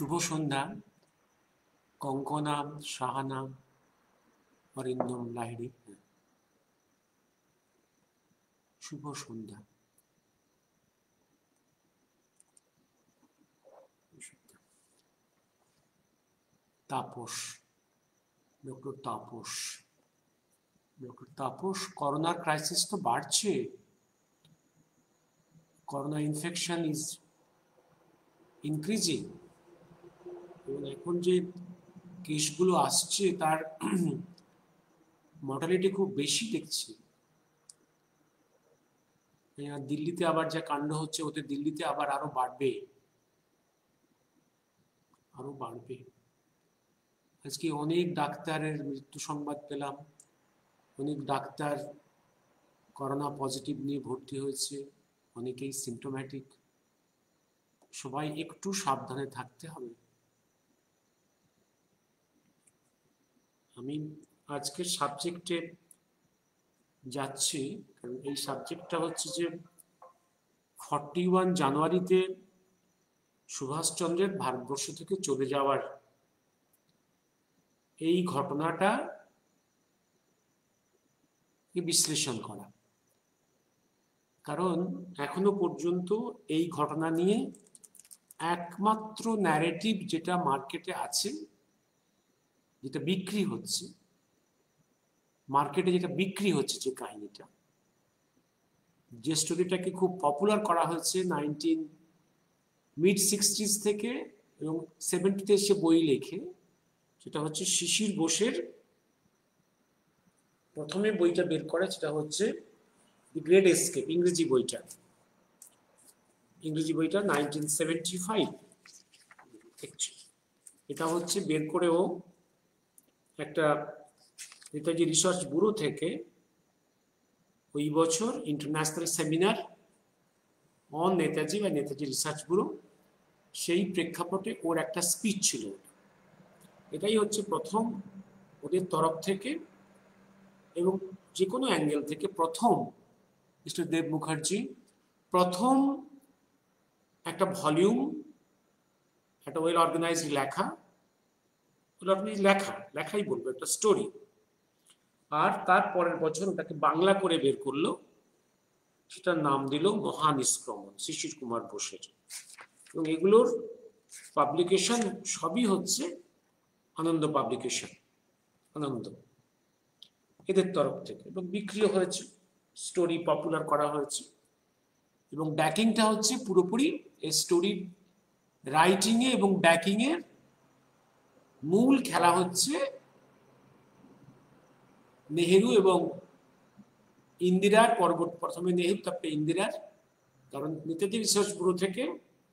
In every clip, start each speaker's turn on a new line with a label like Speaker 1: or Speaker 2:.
Speaker 1: শুভ সন্ধ্যা। কঙ্কনা, সাহানা, অরিন্দম লাহিড়ী, শুভ সন্ধ্যা। তাপস, ডক্টর তাপস, করোনার ক্রাইসিস তো বাড়ছে। করোনা ইনফেকশন ইজ ইনক্রিজিং, এবং এখন যে কেসগুলো আসছে তার মর্টালিটি খুব বেশি দেখছি। দিল্লিতে আবার যা কাণ্ড হচ্ছে, ওতে দিল্লিতে আবার আরো বাড়বে। আজকে অনেক ডাক্তারের মৃত্যু সংবাদ পেলাম। অনেক ডাক্তার করোনা পজিটিভ নিয়ে ভর্তি হয়েছে, অনেকেই সিমটোম্যাটিক। সবাই একটু সাবধানে থাকতে হবে। আমি আজকের সাবজেক্টে যাচ্ছি, কারণ এই সাবজেক্টটা হচ্ছে যে 41 জানুয়ারিতে সুভাষচন্দ্রের ভারতবর্ষ থেকে চলে যাওয়ার এই ঘটনাটা বিশ্লেষণ করা। কারণ এখনো পর্যন্ত এই ঘটনা নিয়ে একমাত্র ন্যারেটিভ যেটা মার্কেটে আছে, যেটা বিক্রি হচ্ছে, যে কাহিনীটা, যে স্টোরিটাকে খুব পপুলার করা হয়েছে mid-60s থেকে এবং 70-তে এসে বই লেখে, সেটা হচ্ছে শিশির বোসের প্রথমে বইটা বের করে, সেটা হচ্ছে দি গ্রেট এসকেপ, ইংরেজি বইটা 1975। এটা হচ্ছে বের করেও একটা নেতাজি রিসার্চ ব্যুরো থেকে ওই বছর ইন্টারন্যাশনাল সেমিনার অন নেতাজি বা নেতাজি রিসার্চ ব্যুরো, সেই প্রেক্ষাপটে ওর একটা স্পিচ ছিল। এটাই হচ্ছে প্রথম ওদের তরফ থেকে এবং যে কোনো অ্যাঙ্গেল থেকে প্রথম মিস্টার দেব মুখার্জি প্রথম একটা ভলিউম, একটা ওয়েল অর্গানাইজড লেখাই বলবো, একটা স্টোরি। আর তার পরের বছর ওটাকে বাংলা করে বের করলো, সেটার নাম দিল মহানিষ্ক্রমণ, শিশির কুমার বোসের। এবং এগুলোর পাবলিকেশন সবই হচ্ছে আনন্দ পাবলিকেশন, আনন্দ এদের তরফ থেকে, এবং বিক্রিও হয়েছে, স্টোরি পপুলার করা হয়েছে। এবং ব্যাকিংটা হচ্ছে পুরোপুরি এই স্টোরি রাইটিংয়ে এবং ব্যাকিংয়ের মূল খেলা হচ্ছে নেহেরু এবং ইন্দিরার। প্রথমে নেহেরু, তারপরে ইন্দিরার। কারণ নেতাজি রিসার্চ ব্যুরো থেকে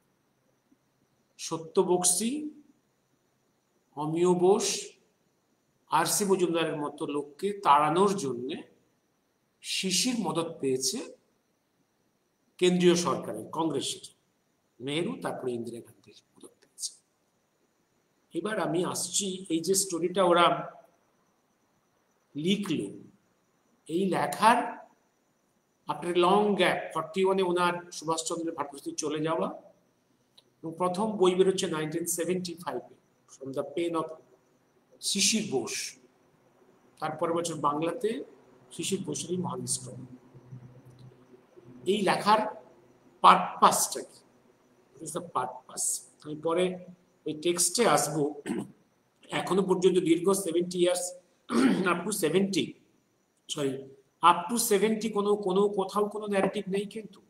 Speaker 1: সত্য বক্সি, অমিয় বোস, আর.সি. মজুমদারের মতো লোককে তাড়ানোর জন্য শিশির মদত পেয়েছে কেন্দ্রীয় সরকারের, কংগ্রেসের। নেহেরু, তারপরে ইন্দিরা গান্ধীর মদত পেয়েছে। এবার আমি আসছি, এই যে স্টোরিটা ওরা লিখল, এই লেখার আফটার লং গ্যাপ 41-এ ওনার সুভাষচন্দ্রের ভারতবর্ষ চলে যাওয়া, এবং প্রথম বই বেরোচ্ছে 1975-এ, from the pen of Sisir Bose. তারপরের বছর বাংলাতে শিশির বোসেরই মহানিষ্ক্রমণ। এই লেখার পারপাসটা কি, আমি পরে ওই টেক্সটে আসবো। এখনো পর্যন্ত দীর্ঘ 70 ইয়ার্স, আপ টু 70 কোথাও কোনো ন্যারেটিভ নেই। কিন্তু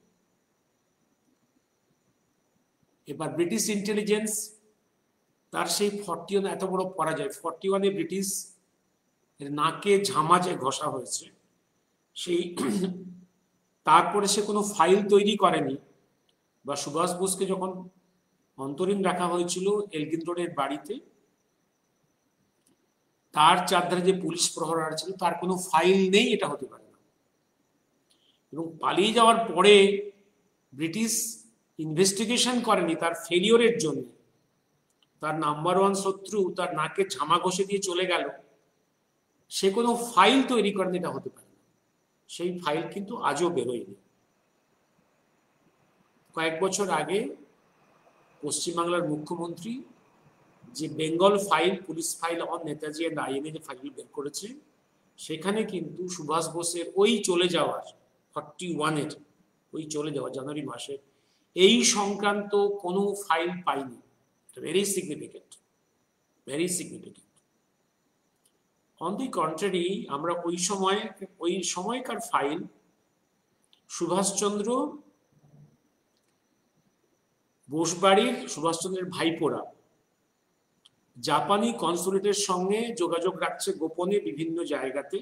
Speaker 1: এবার ব্রিটিশ ইন্টেলিজেন্স তার সেই 41 এত বড় পরাজয়, 41-এ ব্রিটিশ নাকে ঝামা যে ঘষা হয়েছে, সেই তারপরে সে কোনো ফাইল তৈরি করেনি। বা সুভাষ বোসকে যখন অন্তরীণ রাখা হয়েছিল এলগিন রোডের বাড়িতে, তার চারধারে যে পুলিশ প্রহরার ছিল, তার কোনো ফাইল নেই, এটা হতে পারে না। এবং পালিয়ে যাওয়ার পরে ব্রিটিশ ইনভেস্টিগেশন করেনি তার ফেলিওরের জন্য। তার নাম্বার 1 শত্রু তার নাকে ঝামা ঘষে দিয়ে চলে গেল, সে কোনো ফাইল তৈরি করেনি, এটা হতে পারে না। সেই ফাইল কিন্তু আজও বেরোয়নি। কয়েক বছর আগে পশ্চিমবাংলার মুখ্যমন্ত্রী যে Bengal file, police file on Netaji and INA যে ফাইল বের করেছে, সেখানে কিন্তু সুভাষ বোসের ওই চলে যাওয়ার 41-এর ওই চলে যাওয়া জানুয়ারি মাসে এই সংক্রান্ত কোনো ফাইল পাইনি। Very significant, very significant. On the contrary, আমরা ওই সময়কার ফাইল সুভাষচন্দ্র বোসবাড়ির সুভাষচন্দ্রের ভাইপোরা জাপানি কনসুলেটের সঙ্গে যোগাযোগ রাখছে গোপনে বিভিন্ন জায়গাতে,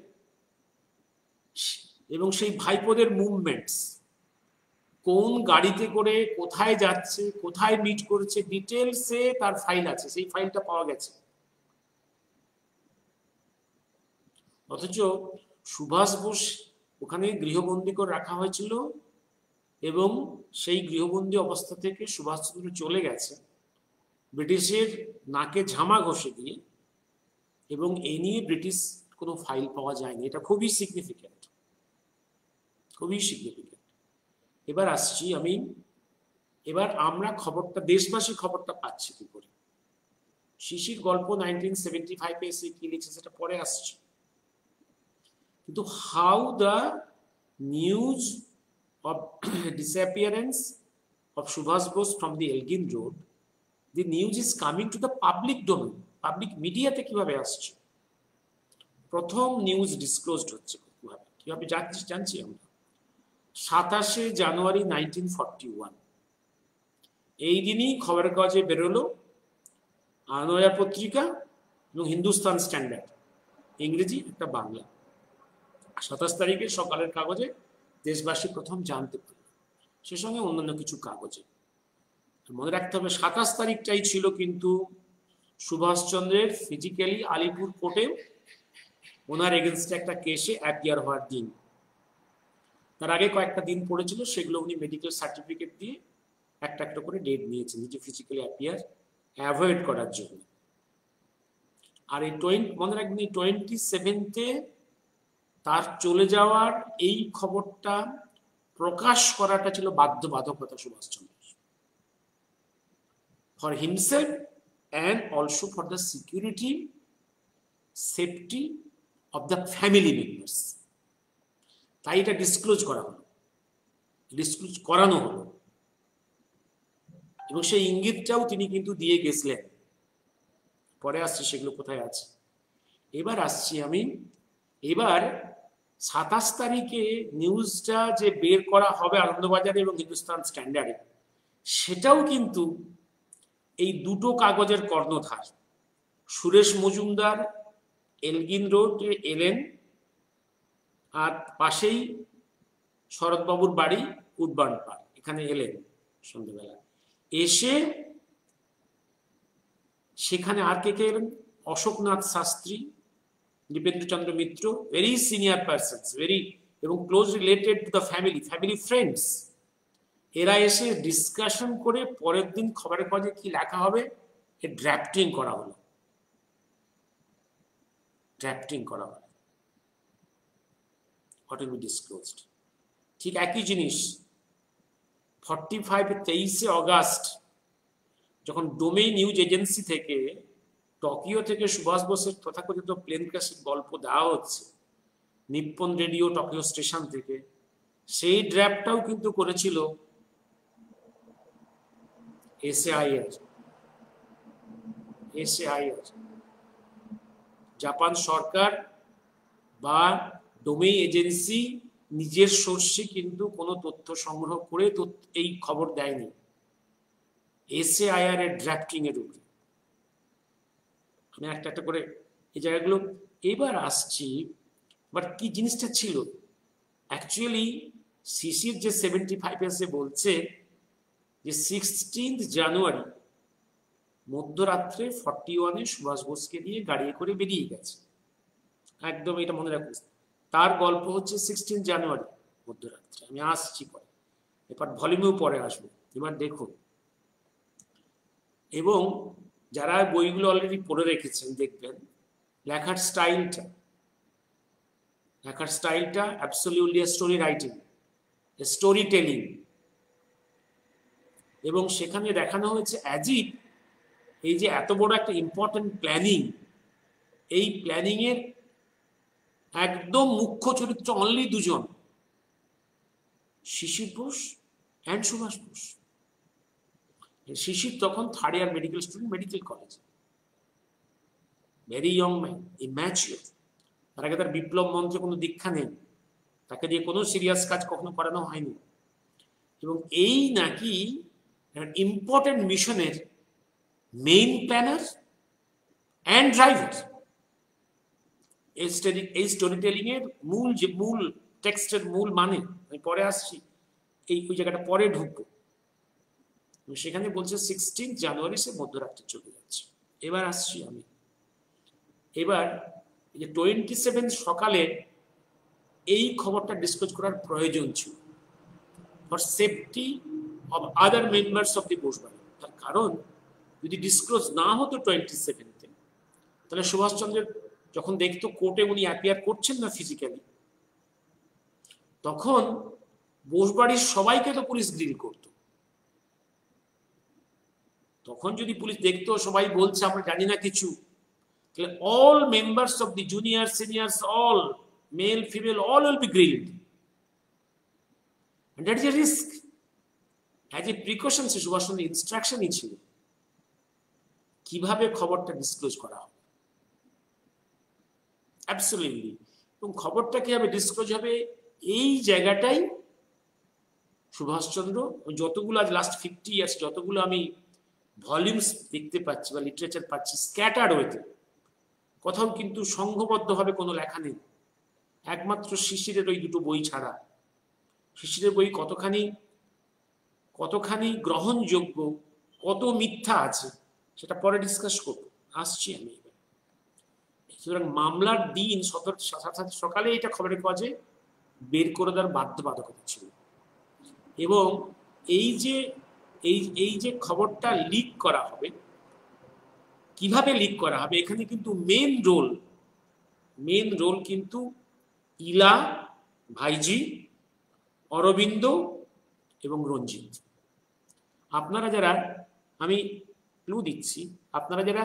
Speaker 1: এবং সেই ভাইপোদের মুভমেন্টস, কোন গাড়িতে করে কোথায় যাচ্ছে, কোথায় মিট করছে, ডিটেলসে তার ফাইল আছে, সেই ফাইলটা পাওয়া গেছে। অথচ সুভাষ বোস ওখানে গৃহবন্দী করে রাখা হয়েছিল, এবং সেই গৃহবন্দী অবস্থা থেকে সুভাষচন্দ্র চলে গেছে ব্রিটিশের নাকে ঝামা ঘষে দিয়ে, এবং এ নিয়ে ব্রিটিশ কোনো ফাইল পাওয়া যায়নি। এটা খুবই সিগনিফিক্যান্ট, খুবই সিগনিফিক্যান্ট। এবার আসছি আমি, এবার আমরা খবরটা, দেশবাসী খবরটা পাচ্ছি কি করে। শিশির গল্প 1975 এসে কি লিখছে সেটা পরে আসছে, কিন্তু how the news of disappearance of Subhash Bose from the Elgin Road, the news is coming to the public domain, public media তে কিভাবে আসছে, প্রথম নিউজ ডিসক্লোজড হচ্ছে কিভাবে জানছি আমরা 27শে জানুয়ারি 1941। এই দিনই খবরের কাগজে বেরোলো আনয়া পত্রিকা এবং হিন্দুস্তান স্ট্যান্ডার্ড, ইংরেজি একটা বাংলা। 27 তারিখে সকালের কাগজে দেশবাসী প্রথম জানতে পারল, সে সঙ্গে অন্যান্য কিছু কাগজে। মনে রাখতে হবে 27 তারিখটাই ছিল কিন্তু সুভাষচন্দ্রের ফিজিক্যালি আলিপুর কোর্টে ওনার এগেনস্টে একটা কেসে অ্যাপিয়ার হওয়ার দিন। তার আগে কয়েকটা দিন পড়েছিল, সেগুলো উনি মেডিকেল সার্টিফিকেট দিয়ে একটা একটা করে ডেট নিয়েছেন নিজে ফিজিক্যালি অ্যাপিয়ার অ্যাভয়েড করার জন্য। আর এই মনে রাখবেন, এই 27-তে তার চলে যাওয়ার এই খবরটা প্রকাশ করাটা ছিল বাধ্যবাধকতা সুভাষচন্দ্রের, for himself and also for the security safety of the family members. তাই এটা ডিসক্লোজ করা হলো, ডিসক্লোজ করানো হলো, এবং সেই ইঙ্গিতটাও তিনি কিন্তু দিয়ে গেছিলেন। পরে আসছি সেগুলো কোথায় আছে। এবার আসছি আমি, এবার 27 তারিখে নিউজটা যে বের করা হবে আনন্দবাজারে এবং হিন্দুস্তান স্ট্যান্ডার্ডে, সেটাও কিন্তু এই দুটো কাগজের কর্ণধার। সুরেশ মজুমদার এলগিন রোডে এলেন, আর পাশেই শরৎবাবুর বাড়ি উডবার্ন পার্ক, এখানে এলেন সন্ধ্যেবেলা। এসে সেখানে আর কে কে এলেন, Ashoknath Shastri, Dipendrachandra Mitra, very senior persons, very এবং close related to the family friends. এরা এসে ডিসকাশন করে পরের দিন খবরের কাগজে কি লেখা হবে এ ড্রাফটিং করা হলো, ড্রাফটিং করা হলো, হোয়াট উইল বি ডিসক্লোজড। ঠিক একই জিনিস 23শে অগাস্ট যখন ডোমেই নিউজ এজেন্সি থেকে টোকিও থেকে সুভাষ বোসের তথাকথিত প্লেন ক্র্যাশের গল্প দেওয়া হচ্ছে নিপ্পন রেডিও টোকিও স্টেশন থেকে, সেই ড্রাফটটাও কিন্তু করেছিল এসএআইআর। জাপান সরকার বা ডোমেই এজেন্সি নিজের সোর্সে কিন্তু কোনো তথ্য সংগ্রহ করে এই খবর দেয়নি, এসএআইআর এর ড্রাফটিং এর উপরে। আমি একটা একটা করে এই জায়গাগুলো এবার আসছি। বাট কি জিনিসটা ছিল অ্যাকচুয়ালি, শিশির যে 75 এসে বলছে যে 16 জানুয়ারি মধ্যরাত্রে 41-এ সুভাষ বোসকে নিয়ে গাড়ি করে বেরিয়ে গেছে, একদম এটা মনে রাখুন। তার গল্প হচ্ছে 16 জানুয়ারি মধ্যরাত্রে। আমি আসছি পরে, এবার ভলিউমেও পরে আসবো। এবার দেখুন, এবং যারা বইগুলো অলরেডি পড়ে রেখেছেন দেখবেন লেখার স্টাইলটা absolutely story writing, story telling. এবং সেখানে দেখানো হয়েছে অ্যাজ ইফ এই যে এত বড় একটা ইম্পর্টেন্ট প্ল্যানিং, এই প্ল্যানিং এর একদম মুখ্য চরিত্র অনলি দুজন, শিশির বোস অ্যান্ড সুভাষ বোস। শিশির তখন 3rd year medical student, medical কলেজে, ভেরি ইয়ং ম্যান, ইম্যাচিওর। তার আগে তার বিপ্লব মন্ত্রে কোনো দীক্ষা নেই, তাকে দিয়ে কোনো সিরিয়াস কাজ কখনো করানো হয়নি। এবং এই নাকি ইম্পর্টেন্ট মিশনের মেইন প্ল্যানার অ্যান্ড ড্রাইভার। এই স্টোরি টেলিং এর মূল টেক্সটের মূল মানে আমি পরে আসছি, ওই জায়গাটা পরে ঢুকবো। সেখানে বলছে 16 জানুয়ারি সে মধ্যরাত্রে চলে যাচ্ছে। এবার আসছি আমি, এবার এই যে 27 সকালে এই খবরটা ডিসক্লোজ করার প্রয়োজন ছিল for safety of other members of the বোসবাড়ি। তার কারণ যদি ডিসক্লোজ না হতো 27-তে, তাহলে সুভাষচন্দ্রের যখন দেখতো কোর্টে উনি অ্যাপিয়ার করছেন না ফিজিক্যালি, তখন বোসবাড়ির সবাইকে তো পুলিশ গ্রিল করত। তখন যদি পুলিশ দেখতো সবাই বলছে আমরা জানি না কিছু, তাহলে all members of the junior seniors, all male female, all will be grilled, and that is a risk. As a precaution, সে সুভাষচন্দ্রের ইনস্ট্রাকশনই ছিল কিভাবে খবরটা ডিসক্লোজ করা হবে। অ্যাবসলিউটলি। এবং খবরটা কিভাবে ডিসক্লোজ হবে, এই জায়গাটাই সুভাষচন্দ্র যতগুলো আজ লাস্ট 50 ইয়ার্স যতগুলো আমি ভলিউমস দেখতে পাচ্ছি বা লিটারেচার পাচ্ছি স্ক্যাটার্ড ওয়েতে, কোথাও কিন্তু সংঘবদ্ধভাবে কোনো লেখা নেই, একমাত্র শিশিরের ওই দুটো বই ছাড়া। শিশিরের বই কতখানি গ্রহণযোগ্য, কত মিথ্যা আছে সেটা পরে ডিসকাস করব, আসছি আমি। সুতরাং মামলার দিন সকালে এটা খবরের কাজে বের করে দেওয়ার বাধ্যবাধকতা ছিল। এবং এই যে খবরটা লিক করা হবে, কিভাবে লিক করা হবে, এখানে কিন্তু মেন রোল কিন্তু ইলা, ভাইজি, অরবিন্দ এবং রঞ্জিত। আপনারা যারা, আমি ক্লু দিচ্ছি, আপনারা যারা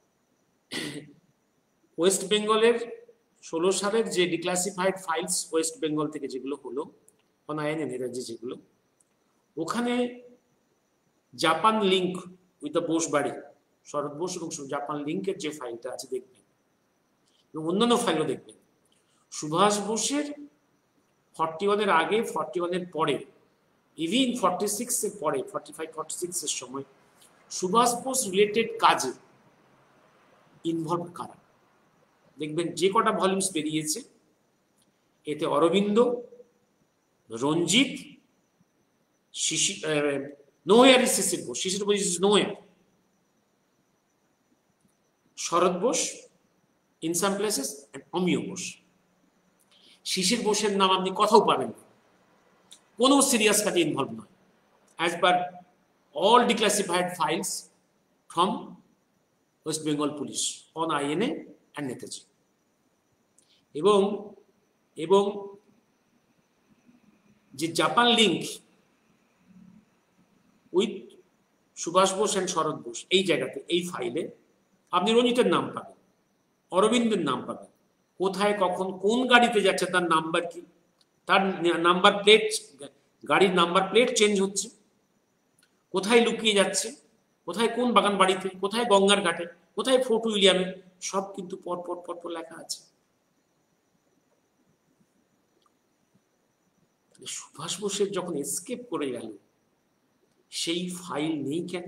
Speaker 1: ওয়েস্ট বেঙ্গলের 16 সালের যে ডিক্লাসিফাইড ফাইলস ওয়েস্ট বেঙ্গল থেকে যেগুলো হলো অনায়ন এনার্জি, যেগুলো ওখানে জাপান লিঙ্ক উইথ দ্য বোসবাড়ি, শরৎ বোস এবং জাপান লিঙ্কের যে ফাইলটা আছে দেখবেন, এবং অন্যান্য ফাইলও দেখবেন। সুভাষ বোসের 41 এর আগে, 41 এর পরে, ইভিন 46 এর পরে, 45-46 এর সময় সুভাষ বোস রিলেটেড কাজে ইনভলভ কারা দেখবেন, যে কটা ভলিউমস বেরিয়েছে এতে অরবিন্দ, রঞ্জিত, নোয়ার ইজ শিশির বোস, শিশির বোস ইজ নোয়ার, Sarat Bose in some places, and Amiya Bose. Shishir বোসের নাম আপনি কথাও পাবেন না, কোনো সিরিয়াস কাজে ইনভলভ নয়, as per all declassified files from West Bengal Police on INA and Netaji. এবং যে Japan link with Subhash Bose and Sarat Bose, এই জায়গাতে এই ফাইলে আপনি রঞ্জিতের নাম পাবেন, অরবিন্দের নাম পাবেন, কোথায় কখন কোন গাড়িতে যাচ্ছে তার নাম্বার কি, তার নাম্বার প্লেট, গাড়ির নাম্বার প্লেট চেঞ্জ হচ্ছে, কোথায় লুকিয়ে যাচ্ছে, কোথায় কোন বাগান বাড়িতে, কোথায় গঙ্গার ঘাটে, কোথায় ফোর্ট উইলিয়ামে, সব কিন্তু পর লেখা আছে। সুভাষ বোসের যখন এসকেপ করে গেল, সেই ফাইল নেই কেন?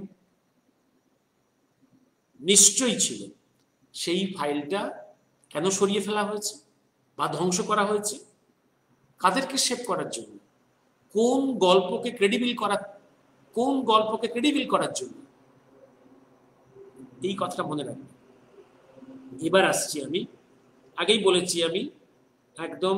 Speaker 1: নিশ্চয়ই ছিল। সেই ফাইলটা কেন সরিয়ে ফেলা হয়েছে বা ধ্বংস করা হয়েছে? কাদেরকে সেভ করার জন্য? কোন গল্পকে ক্রেডিবল করার জন্য? এই কথাটা মনে রাখবেন। এবার আসছি আমি, আগেই বলেছি আমি একদম,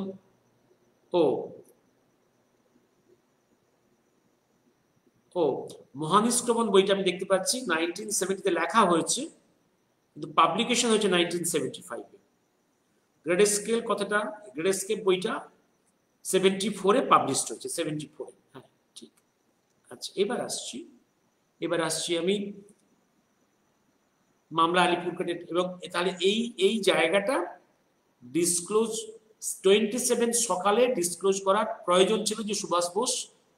Speaker 1: মহানিষ্ক্রমণ বইটা আমি দেখতে পাচ্ছি 1970-তে লেখা হয়েছে, কিন্তু পাবলিকেশন হয়েছে 1975-এ। গ্রেড স্কেল কথাটা, গ্রেড স্কেল বইটা 74-এ পাবলিশড হয়েছে, 74-এ। হ্যাঁ, ঠিক। আচ্ছা, এবার আসছি আমি মামলা আলিপুরকাটের, এবং তাহলে এই জায়গাটা ডিসক্লোজ 27 সকালে ডিসক্লোজ করার প্রয়োজন ছিল যে সুভাষ বোস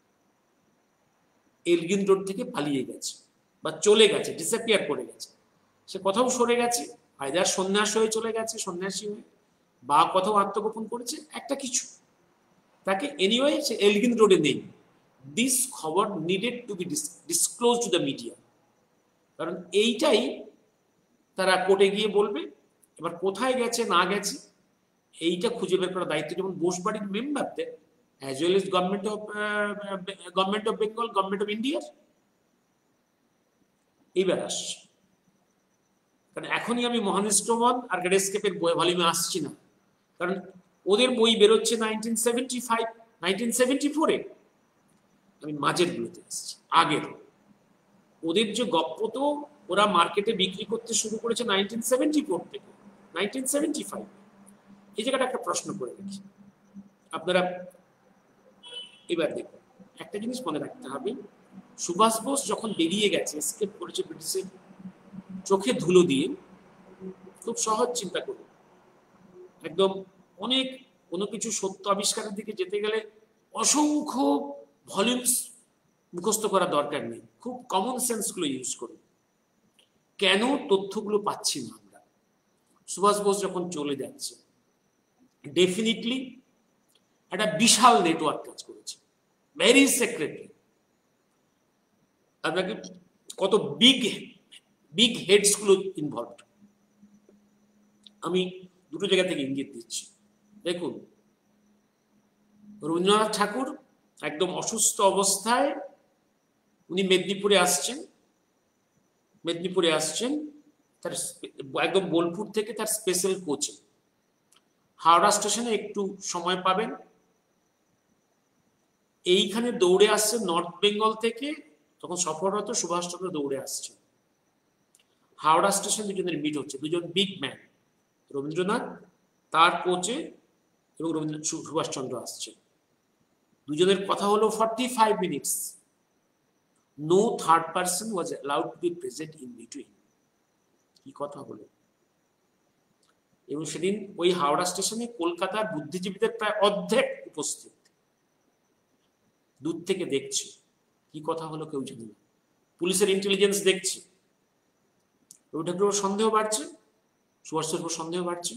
Speaker 1: এলগিন রোড থেকে পালিয়ে গেছে বা চলে গেছে, ডিসঅ্যাপিয়ার করে গেছে। সে কোথাও সরে গেছে, আইদার সন্ন্যাস হয়ে চলে গেছে, সন্ন্যাসী হয়ে, বা কোথাও আত্মগোপন করেছে, একটা কিছু। তাকে এনিওয়ে সে এলগিন রোডে নেই। দিস খবর needed to be disclose to the media, কারণ এইটাই তারা কোর্টে গিয়ে বলবে। এবার কোথায় গেছে না গেছে এইটা খুঁজে বের করার দায়িত্ব যেমন বোসবাড়ির মেম্বারদের, as well as government of Bengal, government of ইন্ডিয়ার। এইবার আসছে, কারণ এখনই আমি মহানিষ্ক্রমণ আর গ্রেডস্কেপের ভলিউমে আসছি না, কারণ ওদের বই বেরোচ্ছে 1975, 1974-এ, আমি মাঝের গুলোতে আসছি, আগের। ওদের যে গপ্প তো ওরা মার্কেটে বিক্রি করতে শুরু করেছে 1974 থেকে 1975। এই জায়গাটা একটা প্রশ্ন করে রাখি আপনারা। এবার দেখুন, একটা জিনিস মনে রাখতে হবে, সুভাষ বোস যখন বেরিয়ে গেছে, এসকেপ করেছে ব্রিটিশের চোখে ধুলো দিয়ে, খুব সহজ চিন্তা করুন, একদম অনেক কোনো কিছু সত্য আবিষ্কারের দিকে যেতে গেলে অসংখ্য ভলিউমস মুখস্থ করা দরকার নেই, খুব কমন সেন্স গুলো ইউজ করুন। কেন তথ্যগুলো পাচ্ছি না আমরা? সুভাষ বোস যখন চলে যাচ্ছে, ডেফিনেটলি একটা বিশাল নেটওয়ার্ক কাজ করেছে, ভেরি সেক্রেটলি। আপনাকে কত বিগ বিগ হেডস গুলো ইনভলভড, আমি দুটো জায়গা থেকে ইঙ্গিত দিচ্ছি। দেখুন, রবীন্দ্রনাথ ঠাকুর একদম অসুস্থ অবস্থায় উনি মেদিনীপুরে আসছেন, তার একদম বোলপুর থেকে তার স্পেশাল কোচে হাওড়া স্টেশনে একটু সময় পাবেন। এইখানে দৌড়ে আসছে নর্থ বেঙ্গল থেকে, তখন সফররত সুভাষচন্দ্র দৌড়ে আসছে। হাওড়া স্টেশন দুজনের মিট হচ্ছে, দুজন বিগ ম্যান, রবীন্দ্রনাথ তার কোচে এবং সুভাষচন্দ্র আসছে। দুজনের কথা হলো 45 minutes. No third person was allowed to be present in between. কি কথা হলো? এবং সেদিন ওই হাওড়া স্টেশনে কলকাতার বুদ্ধিজীবীদের প্রায় অর্ধেক উপস্থিত, দূর থেকে দেখছে। কি কথা হলো কেউ জানে না, পুলিশের ইন্টেলিজেন্স দেখছে। রবি ঠাকুরের সন্দেহ বাড়ছে, সুভাষচন্দ্র সন্দেহ বাড়ছে,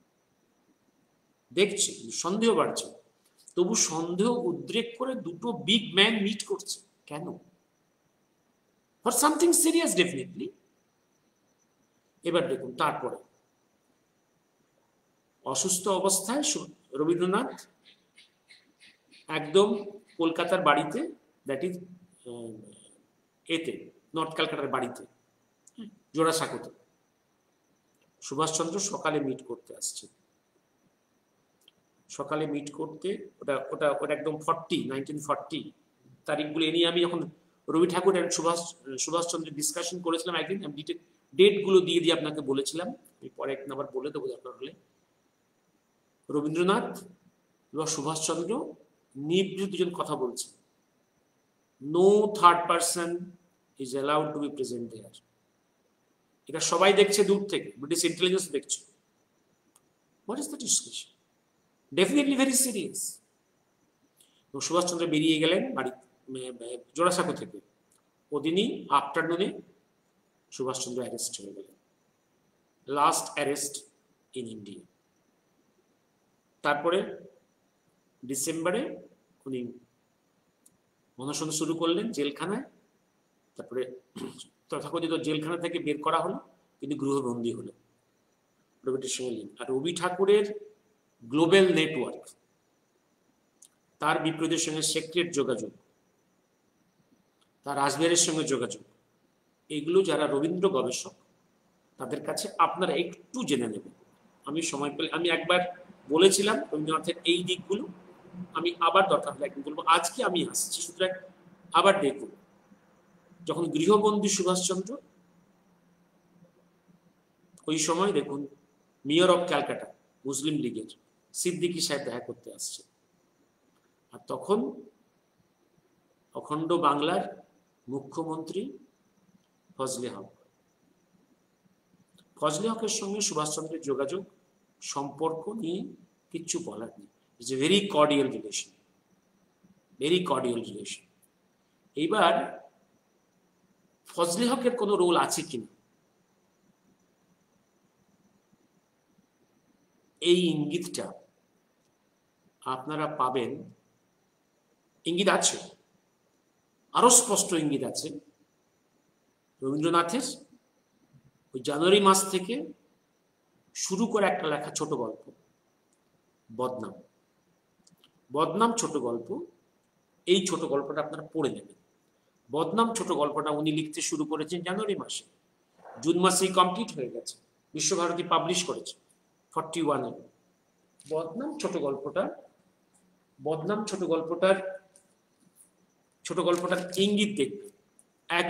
Speaker 1: দেখছে সন্দেহ বাড়ছে, তবু সন্দেহ উদ্রেক করে দুটো বিগ ম্যান মিট করছে। কেন? For something serious definitely. এবার দেখুন, তারপরে অসুস্থ অবস্থায় রবীন্দ্রনাথ একদম কলকাতার বাড়িতে, দ্যাট ইজ এতে নর্থ ক্যালকাটার বাড়িতে, জোড়াসাঁকোতে। সুভাষচন্দ্র সকালে মিট করতে আসছে, সকালে মিট করতে, ওটা একদম 1940 তারিখগুলো এ নিয়ে আমি যখন রবি ঠাকুর আর সুভাষচন্দ্রের ডিসকাশন করেছিলাম একদিন, আমি ডেট গুলো দিয়ে আপনাকে বলেছিলাম, আমি পরে একদিন আবার বলে দেবো দরকার হলে। রবীন্দ্রনাথ এবং সুভাষচন্দ্র নির্বিঘ্নে দুজন কথা বলছে, no third person is allowed to be present there. এটা সবাই দেখছে দূর থেকে, ব্রিটিশ ইন্টেলিজেন্স দেখছে। What is the discussion? Definitely very serious. Subhash Chandra বেরিয়ে গেলেন বাড়ি জোড়াসাঁকো থেকে। ওদিনই আফটারনুনে সুভাষচন্দ্র অ্যারেস্ট হয়ে গেলেন, লাস্ট অ্যারেস্ট ইন ইন্ডিয়া। তারপরে ডিসেম্বরে উনি অনশন শুরু করলেন জেলখানায়। তারপরে তথাকথিত জেলখানা থেকে বের করা হলো, তিনি গৃহবন্দী হলেন রবিটির সঙ্গে লিঙ্ক। আর রবি ঠাকুরের গ্লোবাল নেটওয়ার্ক, তার বিপ্লবীদের সঙ্গে সেক্রেট যোগাযোগ, তার রাজবিহারের সঙ্গে যোগাযোগ, এগুলো যারা রবীন্দ্র গবেষক তাদের কাছে আপনারা একটু জেনে নেবেন। আমি সময় পেলে, আমি একবার বলেছিলাম রবীন্দ্রনাথের এই দিকগুলো, আমি আবার দরকার হলে একদিন বলবো। আজকে আমি আসছি, সুতরাং আবার দেখুন, যখন গৃহবন্দী সুভাষচন্দ্র, ওই সময় দেখুন মেয়র অফ ক্যালকাটা মুসলিম লীগের সিদ্দিকী সাহেব দেখা করতে আসছে। আর তখন অখণ্ড বাংলার মুখ্যমন্ত্রী ফজলে হক। ফজলে হকের সঙ্গে সুভাষচন্দ্রের যোগাযোগ সম্পর্ক নিয়ে কিচ্ছু বলার নেই। It's a very cordial relation, very cordial relation. এইবার ফজলে হকের কোনো রোল আছে কিনা এই ইঙ্গিতটা আপনারা পাবেন, ইঙ্গিত আছে, আরো স্পষ্ট ইঙ্গিত আছে রবীন্দ্রনাথের ওই জানুয়ারি মাস থেকে শুরু করে একটা লেখা ছোট গল্প বদনাম। বদনাম ছোট গল্প, এই ছোট গল্পটা আপনারা পড়ে নেবেন। বদনাম ছোট গল্পটা উনি লিখতে শুরু করেছেন জানুয়ারি মাসে, জুন মাসেই কমপ্লিট হয়ে গেছে, বিশ্বভারতী পাবলিশ করেছে 41-এ। বদনাম ছোট গল্পটার ইঙ্গিত দেখবে। এক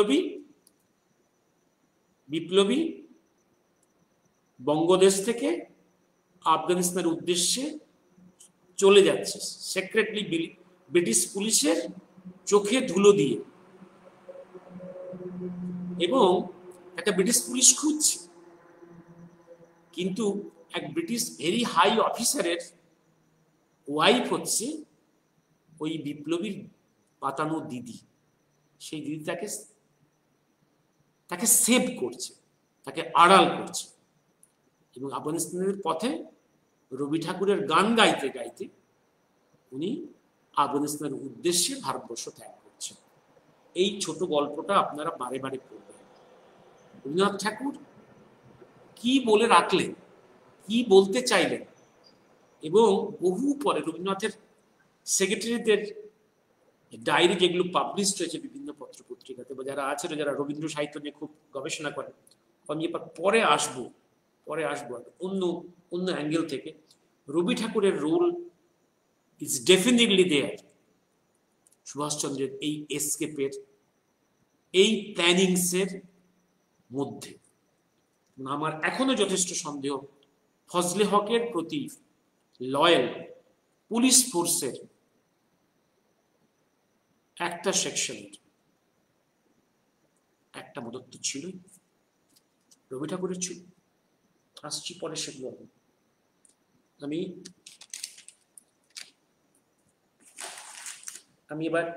Speaker 1: বিপ্লবী বঙ্গদেশ থেকে আফগানিস্তানের উদ্দেশ্যে চলে যাচ্ছে সেক্রেটলি ব্রিটিশ পুলিশের চোখে ধুলো দিয়ে, এবং একটা ব্রিটিশ পুলিশ খুঁজছে, কিন্তু এক ব্রিটিশ ভেরি হাই অফিসারের ওয়াইফ হচ্ছে ওই বিপ্লবীর পাতানো দিদি। সেই দিদি তাকে সেভ করছে, তাকে আড়াল করছে, এবং আফগানিস্তানের পথে রবি ঠাকুরের গান গাইতে গাইতে উনি আফগানিস্তানের উদ্দেশ্যে ভারতবর্ষ ত্যাগ করছেন। এই ছোট গল্পটা আপনারা বারে বারে পড়বেন। রবীন্দ্রনাথ ঠাকুর কি বলে রাখলেন, কি বলতে চাইলেন, এবং বহু পরে রবীন্দ্রনাথের সেক্রেটারিদের ডায়েরি যেগুলো পাবলিশ হয়েছে বিভিন্ন পত্র পত্রিকাতে, বা যারা আছেন যারা রবীন্দ্র সাহিত্য নিয়ে খুব গবেষণা করেন, আমি এবার পরে আসবো অন্য অ্যাঙ্গেল থেকে, রবি ঠাকুরের রোল ইজ ডেফিনেটলি দেয়ার সুভাষচন্দ্রের এই এসকেপের, এই প্ল্যানিংসের মধ্যে। আমার এখনো যথেষ্ট সন্দেহ ফজলে হকের প্রতি লয়াল পুলিশ ফোর্সের একটা সেকশনের একটা মদত্ব ছিল, রবি ঠাকুরের ছিল। আসছি পরে সেগুলো। আমি এবার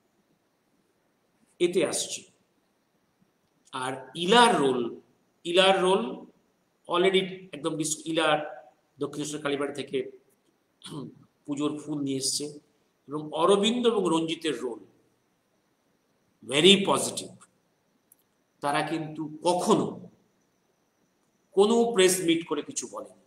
Speaker 1: এতে আসছি। আর ইলার রোল অলরেডি একদম ইলার দক্ষিণেশ্বর কালীবাড়ি থেকে পুজোর ফুল নিয়ে এসছে, এবং অরবিন্দ এবং রঞ্জিতের রোল ভেরি পজিটিভ। তারা কিন্তু কখনো কোনো প্রেস মিট করে কিছু বলেনি।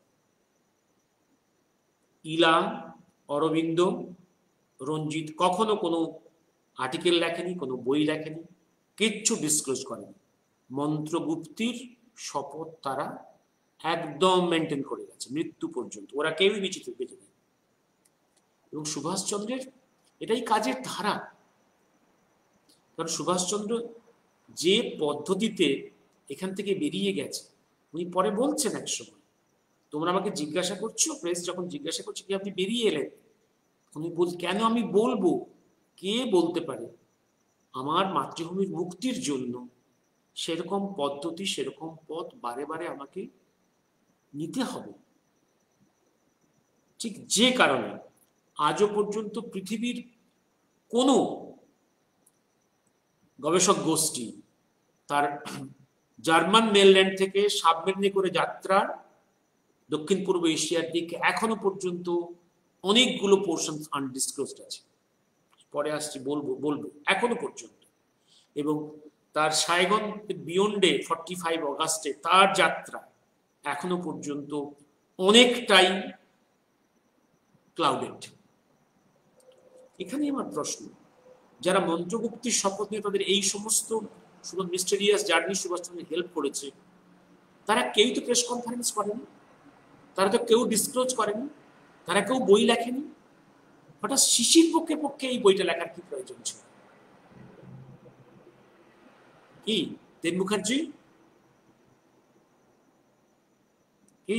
Speaker 1: ইলা, অরবিন্দ, রঞ্জিত কখনো কোনো আর্টিকেল লেখেনি, কোনো বই লেখেনি, কিচ্ছু ডিসক্লোজ করেনি। মন্ত্রগুপ্তির শপথ তারা একদম মেনটেন করে গেছে মৃত্যু পর্যন্ত, ওরা কেউই বেঁচে নেই। এবং সুভাষচন্দ্রের এটাই কাজের ধারা। কারণ সুভাষচন্দ্র যে পদ্ধতিতে এখান থেকে বেরিয়ে গেছে, উনি পরে বলছেন এক সময়, তোমরা আমাকে জিজ্ঞাসা করছো, প্রেস যখন জিজ্ঞাসা করছো কি আপনি বেরিয়ে এলেন, উনি কেন আমি বলবো, কে বলতে পারে, আমার মাতৃভূমির মুক্তির জন্য সেরকম পদ্ধতি, সেরকম পথ বারে বারে আমাকে নিতে হবে। ঠিক যে কারণে আজও পর্যন্ত পৃথিবীর কোনো গবেষক গোষ্ঠী তার জার্মান মেনল্যান্ড থেকে সাবমেরিনে করে যাত্রা দক্ষিণ পূর্ব এশিয়ার দিকে এখনো পর্যন্ত অনেকগুলো পোর্শন আনডিসক্লোজড আছে, পরে আসছি বলবো এখনো পর্যন্ত। এবং তার সাইগন বিয়ন্ডে 45 অগাস্টে তার যাত্রা এখনো পর্যন্ত অনেকটাই ক্লাউডেড। এখানে আমার প্রশ্ন, যারা মন্ত্রগুপ্তির শপথ নিয়ে তাদের এই সমস্ত মিস্টেরিয়াস জার্নি সুভাষচন্দ্র হেল্প করেছে, তারা কেউ তো প্রেস কনফারেন্স করেনি, তারা তো কেউ ডিসক্লোজ করেনি, তারা কেউ বই লেখেনি। হঠাৎ শিশির পক্ষে এই বইটা লেখার কি প্রয়োজন ছিল? কি দেব মুখার্জি, কি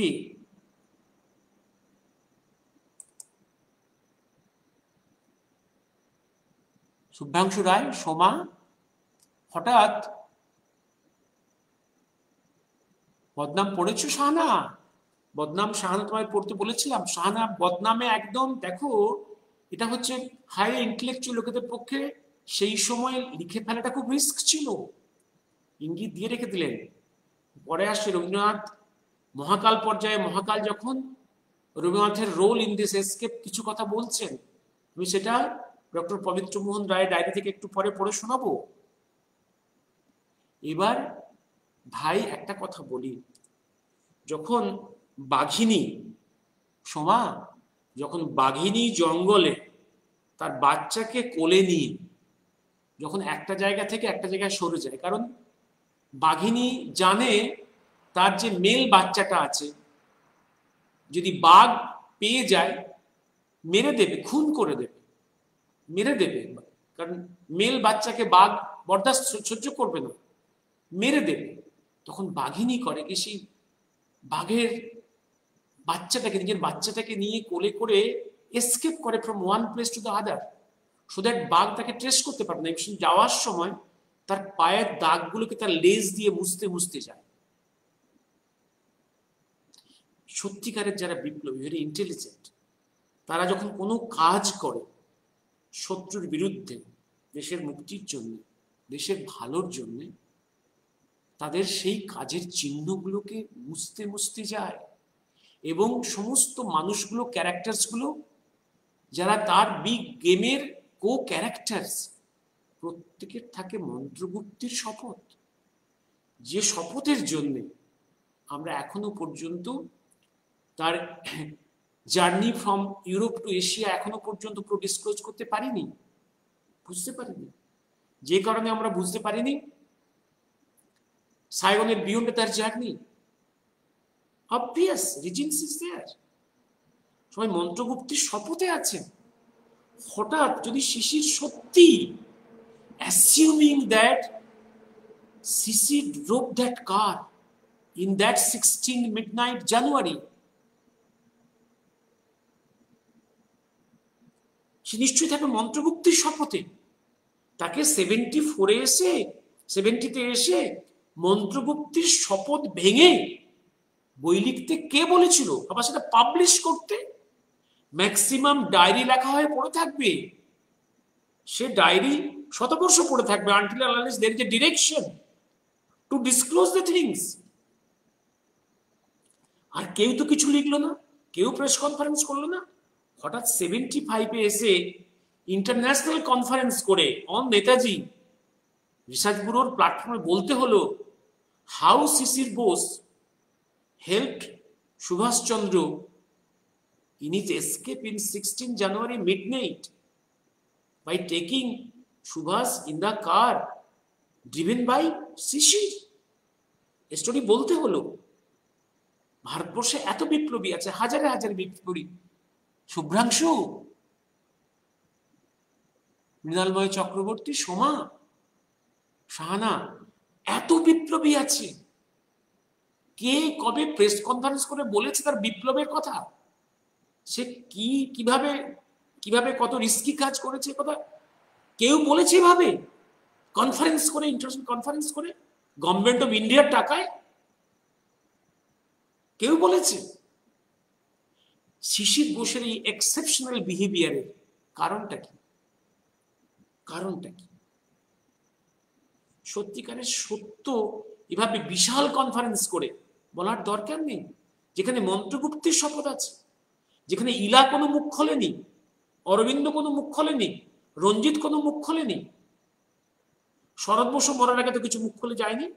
Speaker 1: শুভ্রাংশু রায়, সোমা, হঠাৎ বদনাম পড়েছো শাহানা? বদনাম শাহানা তোমায় পড়তে বলেছিলাম। শাহানা বদনামে একদম দেখো, এটা হচ্ছে হাই ইন্টেলেকচুয়াল লোকেদের পক্ষে সেই সময় লিখে ফেলাটা খুব রিস্ক ছিল। ইঙ্গিত দিয়ে রেখে দিলেন। পরে আসছে রবীন্দ্রনাথ মহাকাল পর্যায়ে, মহাকাল যখন রবীন্দ্রনাথের রোল ইন দিস এসকেপ কিছু কথা বলছেন, আমি সেটা ডক্টর পবিত্র মোহন রায়ের ডায়েরি থেকে একটু পরে পড়ে শোনাবো। এবার ভাই একটা কথা বলি, যখন বাঘিনী সোমা, যখন বাঘিনী জঙ্গলে তার বাচ্চাকে কোলে নিয়ে যখন একটা জায়গা থেকে একটা জায়গায় সরে যায়, কারণ বাঘিনী জানে তার যে মেল বাচ্চাটা আছে যদি বাঘ পেয়ে যায় মেরে দেবে, খুন করে দেবে, মেরে দেবে, কারণ মেল বাচ্চাকে বাঘ বরদাস্ত সহ্য করবে না, মেরে দেবে। তখন বাঘিনী করে কি, সেই বাঘের বাচ্চাটাকে, নিজের বাচ্চাটাকে নিয়ে কোলে করে এসকেপ করে from one place to the other, so that বাঘ তাকে ট্রেস করতে পারবে না। যাওয়ার সময় তার পায়ের দাগগুলোকে তার লেজ দিয়ে মুছতে মুছতে যায়। সত্যিকারের যারা বিপ্লবী, ভেরি ইন্টেলিজেন্ট, তারা যখন কোনো কাজ করে শত্রুর বিরুদ্ধে, দেশের মুক্তির জন্য, দেশের ভালোর জন্য, তাদের সেই কাজের চিহ্নগুলোকে মুছতে মুছতে যায়। এবং সমস্ত মানুষগুলো, ক্যারেক্টার্সগুলো যারা তার বিগ গেমের কো ক্যারেক্টার্স, প্রত্যেকের থাকে মন্ত্রগুপ্তির শপথ, যে শপথের জন্যে আমরা এখনো পর্যন্ত তার journey from Europe to Asia এখনো পর্যন্ত পুরো ডিসক্লোজ করতে পারিনি, বুঝতে পারিনি। যে কারণে আমরা বুঝতে পারিনি সাইগনের বিয়ন্ড তার journey, obvious regency is there, সবাই মন্ত্রগুপ্তির শপথে আছেন। হঠাৎ যদি শিশির সত্যি assuming that Sisi drove that car in that 16 midnight January, সে নিশ্চয়ই থাকবে মন্ত্রগুপ্তির শপথে। তাকে 74-এ এসে, 70-তে এসে মন্ত্রগুপ্তির শপথ ভেঙে বই লিখতে কে বলেছিল? আবার সেটা পাবলিশ করতে ম্যাক্সিমাম ডায়েরি লেখা হয়ে পড়ে থাকবে, সে ডায়েরি শতবর্ষ পড়ে থাকবে until unless there is a direction to disclose the things। আর কেউ তো কিছু লিখলো না, কেউ প্রেস কনফারেন্স করলো না। হঠাৎ 75-এ এসে ইন্টারন্যাশনাল কনফারেন্স করে অন নেতাজি রিসার্চ ব্যুরোর প্ল্যাটফর্মে বলতে হলো how Shishir Bose helped Subhash Chandra in his escape in 16 January midnight by taking Subhash in the car driven by Shishir। Story বলতে হলো। ভারতবর্ষে এত বিপ্লবী আছে, হাজারে হাজারে বিপ্লবী, শুভ্রাংশু, মৃণালময় চক্রবর্তী, সোমা, শাহানা, এত বিপ্লবী আছে। কে কবে প্রেস কনফারেন্স করে বলেছে তার বিপ্লবের কথা? সে কিভাবে কিভাবে কত রিস্কি কাজ করেছে কথা কেউ বলেছে এভাবে কনফারেন্স করে, ইন্টারন্যাশনাল কনফারেন্স করে গভর্নমেন্ট অফ ইন্ডিয়ার টাকায়? কেউ বলেছে? শিশির বোসের এই এক্সেপশনাল বিহেভিয়ারের কারণটা কি? কারণটা কি? সত্যিকারের সত্য এভাবে বিশাল কনফারেন্স করে বলার দরকার নেই। যেখানে মন্ত্রগুপ্তির শপথ আছে, যেখানে ইলা কোনো মুখ খোলেনি, অরবিন্দ কোনো মুখ খোলেনি, রঞ্জিত কোনো মুখ খোলেনি, শরৎ বসু মরার আগে তো কিছু মুখ খুলে যায়নি।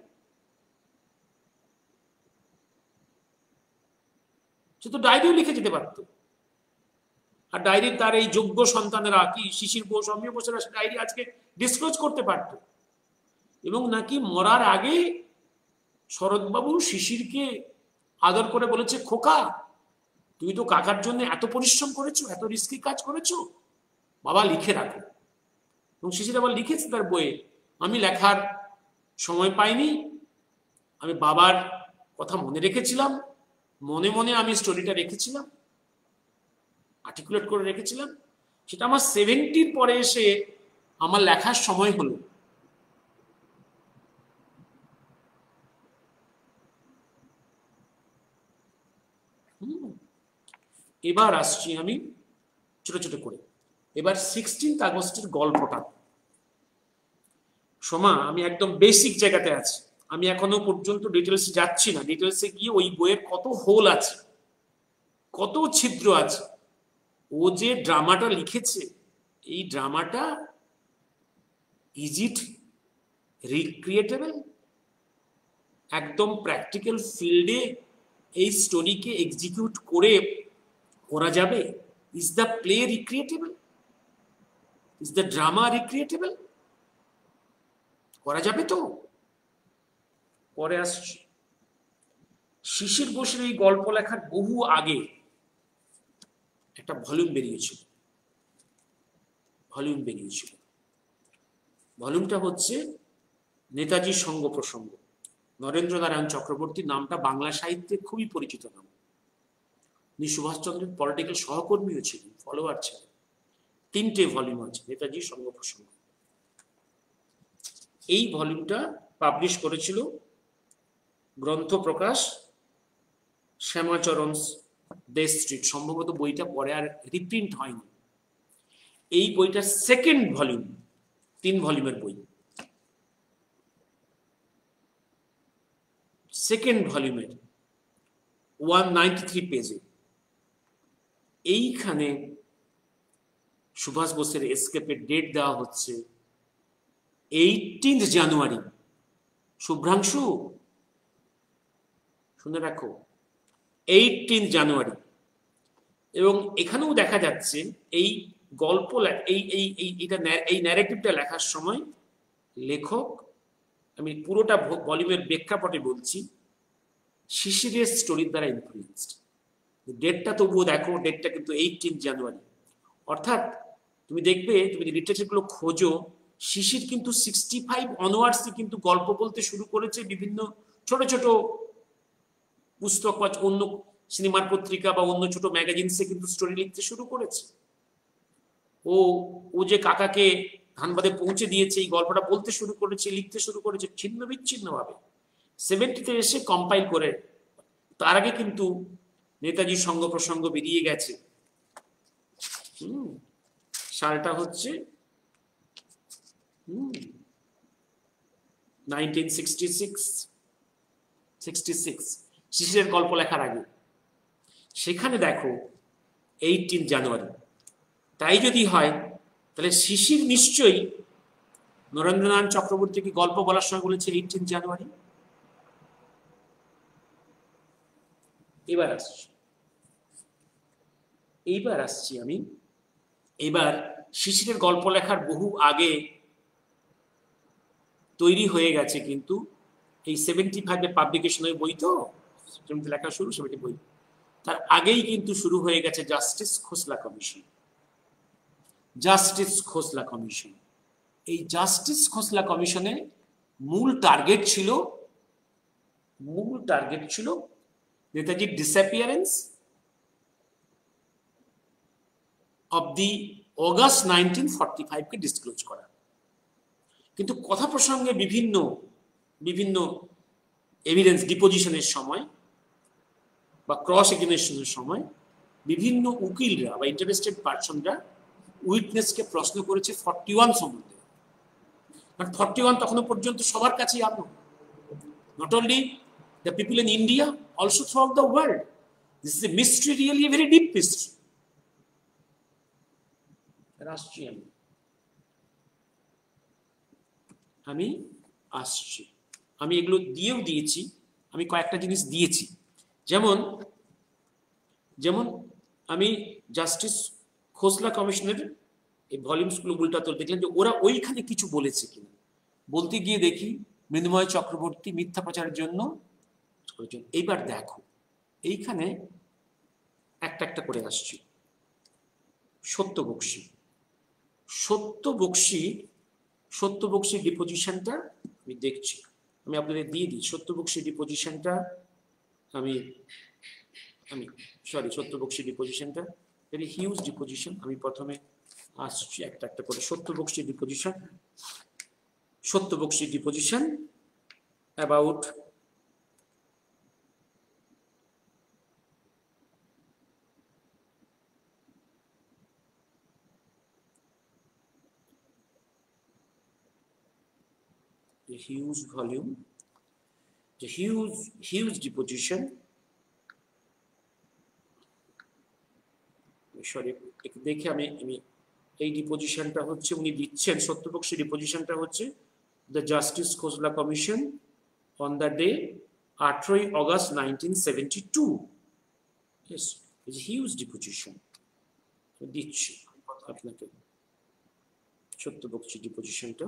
Speaker 1: সে তো ডায়েরিও লিখে যেতে পারত। আর ডায়েরি তার এই যোগ্য সন্তানেরা, কি শিশির বোস, অমিয় বোসেরা ডায়েরি আজকে ডিসক্লোজ করতে পারত। এবং নাকি মরার আগে শরৎবাবু শিশিরকে আদর করে বলেছে, খোকা তুই তো কাকার জন্য এত পরিশ্রম করেছো, এত রিস্কি কাজ করেছো, বাবা লিখে রাখো। এবং শিশির আবার লিখেছে তার বইয়ে, আমি লেখার সময় পাইনি, আমি বাবার কথা মনে রেখেছিলাম, মনে মনে আমি স্টোরিটা রেখেছিলাম, আর্টিকুলেট করে রেখেছিলাম, সেটা আমার 70-র পরে এসে আমার লেখার সময় হলো। এবার আসছি আমি ছোট ছোট করে। এবার 16 আগস্টের গল্পটা সোমা, আমি একদম বেসিক জায়গাতে আছি, আমি এখনো পর্যন্ত ডিটেলসে যাচ্ছি না। ডিটেলসে গিয়ে ওই বইয়ের কত হোল আছে, কত ছিদ্র আছে। ও যে ড্রামাটা লিখেছে, এই ড্রামাটা ইজ ইট রিক্রিয়েটেবল? একদম প্র্যাকটিক্যাল ফিল্ডে এই স্টোরিকে এক্সিকিউট করে করা যাবে? Is the play recreatable? Is the drama recreatable? করা যাবে তো? পরে আসছি। শিশির ঘোষের এই গল্প লেখার বহু আগে একটা ভলিউম বেরিয়েছিল। ভলিউমটা হচ্ছে নেতাজির সঙ্গ প্রসঙ্গ। নরেন্দ্র নারায়ণ চক্রবর্তী নামটা বাংলা সাহিত্যে খুবই পরিচিত নাম। উনি সুভাষচন্দ্রের পলিটিক্যাল সহকর্মীও ছিলেন, ফলোয়ার ছিলেন। 3টে ভলিউম আছে নেতাজির সঙ্গ প্রসঙ্গ। এই ভলিউমটা পাবলিশ করেছিল গ্রন্থ প্রকাশ শ্যামাচরণ দেশ স্ট্রিট। সম্ভবত বইটা পরে আর রিপ্রিন্ট হয়নি। এই বইটার সেকেন্ড ভলিউম, 3 ভলিউমের বই, সেকেন্ড ভলিউমের 193 পেজে এইখানে সুভাষ বোসের এসকেপের ডেট দেওয়া হচ্ছে 18 জানুয়ারি। শুভ্রাংশু শুনে রাখো, 18 জানুয়ারি। এবং এখানেও দেখা যাচ্ছে এই গল্প এই ন্যারেটিভটা লেখার সময় লেখক, আমি পুরোটা ভলিউমের প্রেক্ষাপটে বলছি, শিশিরের স্টোরির দ্বারা ইনফ্লুয়েন্সড। ডেটটা তবুও দেখো, ডেটটা কিন্তু 18 জানুয়ারি। অর্থাৎ তুমি দেখবে, তুমি লিটারেচারগুলো খোঁজো, শিশির কিন্তু 65 অনওয়ার্ডসই কিন্তু গল্প বলতে শুরু করেছে। বিভিন্ন ছোট ছোট পুস্তক বা অন্য সিনেমার পত্রিকা বা অন্য ছোট ম্যাগাজিনসে কিন্তু স্টোরি লিখতে শুরু করেছে। ও যে কাকাকে ধানবাদে পৌঁছে দিয়েছে, এই গল্পটা বলতে শুরু করেছে, লিখতে শুরু করেছে ছিন্ন বিচ্ছিন্ন ভাবে। 70তে এসে কম্পাইল করে। তার আগে কিন্তু নেতাজির সঙ্গ প্রসঙ্গ বেরিয়ে গেছে। সালটা হচ্ছে 1966 শিশিরের গল্প লেখার আগে। সেখানে দেখো 18 জানুয়ারি। তাই যদি হয় তাহলে শিশির নিশ্চয়ই নরেন্দ্রনাথ চক্রবর্তীকে গল্প বলার সময় বলেছে 18 জানুয়ারি। এইবার আসছি আমি। এবার শিশিরের গল্প লেখার বহু আগে তৈরি হয়ে গেছে কিন্তু এই 75-এ পাবলিকেশনের বই, তো লেখা শুরু 70 বই, তার আগেই কিন্তু শুরু হয়ে গেছে justice Khosla commission. Justice Khosla commission, এই জাস্টিস খোসলা কমিশনে মূল টার্গেট ছিল নেতাজির ডিসঅ্যাপিয়ারেন্স অফ দি অগাস্ট 1945 কে ডিসক্লোজ করা। কিন্তু কথা প্রসঙ্গে বিভিন্ন এভিডেন্স ডিপোজিশনের সময় বা ক্রস এক্সামিনেশনের সময় বিভিন্ন উকিলরা বা ইন্টারেস্টেড পার্সনরা উইটনেসকে প্রশ্ন করেছে 41 সম্বন্ধে। বাট 41 তখনো পর্যন্ত সবার কাছেই আনো, not only the people in India, also throughout the world. This is a mystery, really a very deep mystery. আমি আসছি, আমি এগুলো দিয়েও দিয়েছি। আমি কয়েকটা জিনিস দিয়েছি, যেমন আমি জাস্টিস খোসলা কমিশনের এই ভলিউমসগুলো উল্টা তো দেখলাম যে ওরা ওইখানে কিছু বলেছে কিনা। বলতে গিয়ে দেখি মৃন্ময় চক্রবর্তী মিথ্যা প্রচারের জন্য। এইবার দেখো এইখানে একটা করে আসছি। সত্যবক্সী ডিপোজিশনটা আমি দেখছি, আমি আপনাদের দিয়ে দিই। সত্যবক্সী ডিপোজিশনটা সত্যবক্সী ডিপোজিশনটা ভেরি হিউজ ডিপোজিশন। আমি প্রথমে আসছি একটা করে। Satya Bakshi deposition about a huge volume, a huge deposition. Sorry, দেখে আমি এই ডিপোজিশনটা হচ্ছে উনি দিচ্ছেন, সত্যপক্ষী ডিপোজিশনটা হচ্ছে the justice Khosla commission on the day 8ই August 1972. Yes, it's a huge deposition. দিচ্ছি আপনাকে সত্যপক্ষী ডিপোজিশনটা।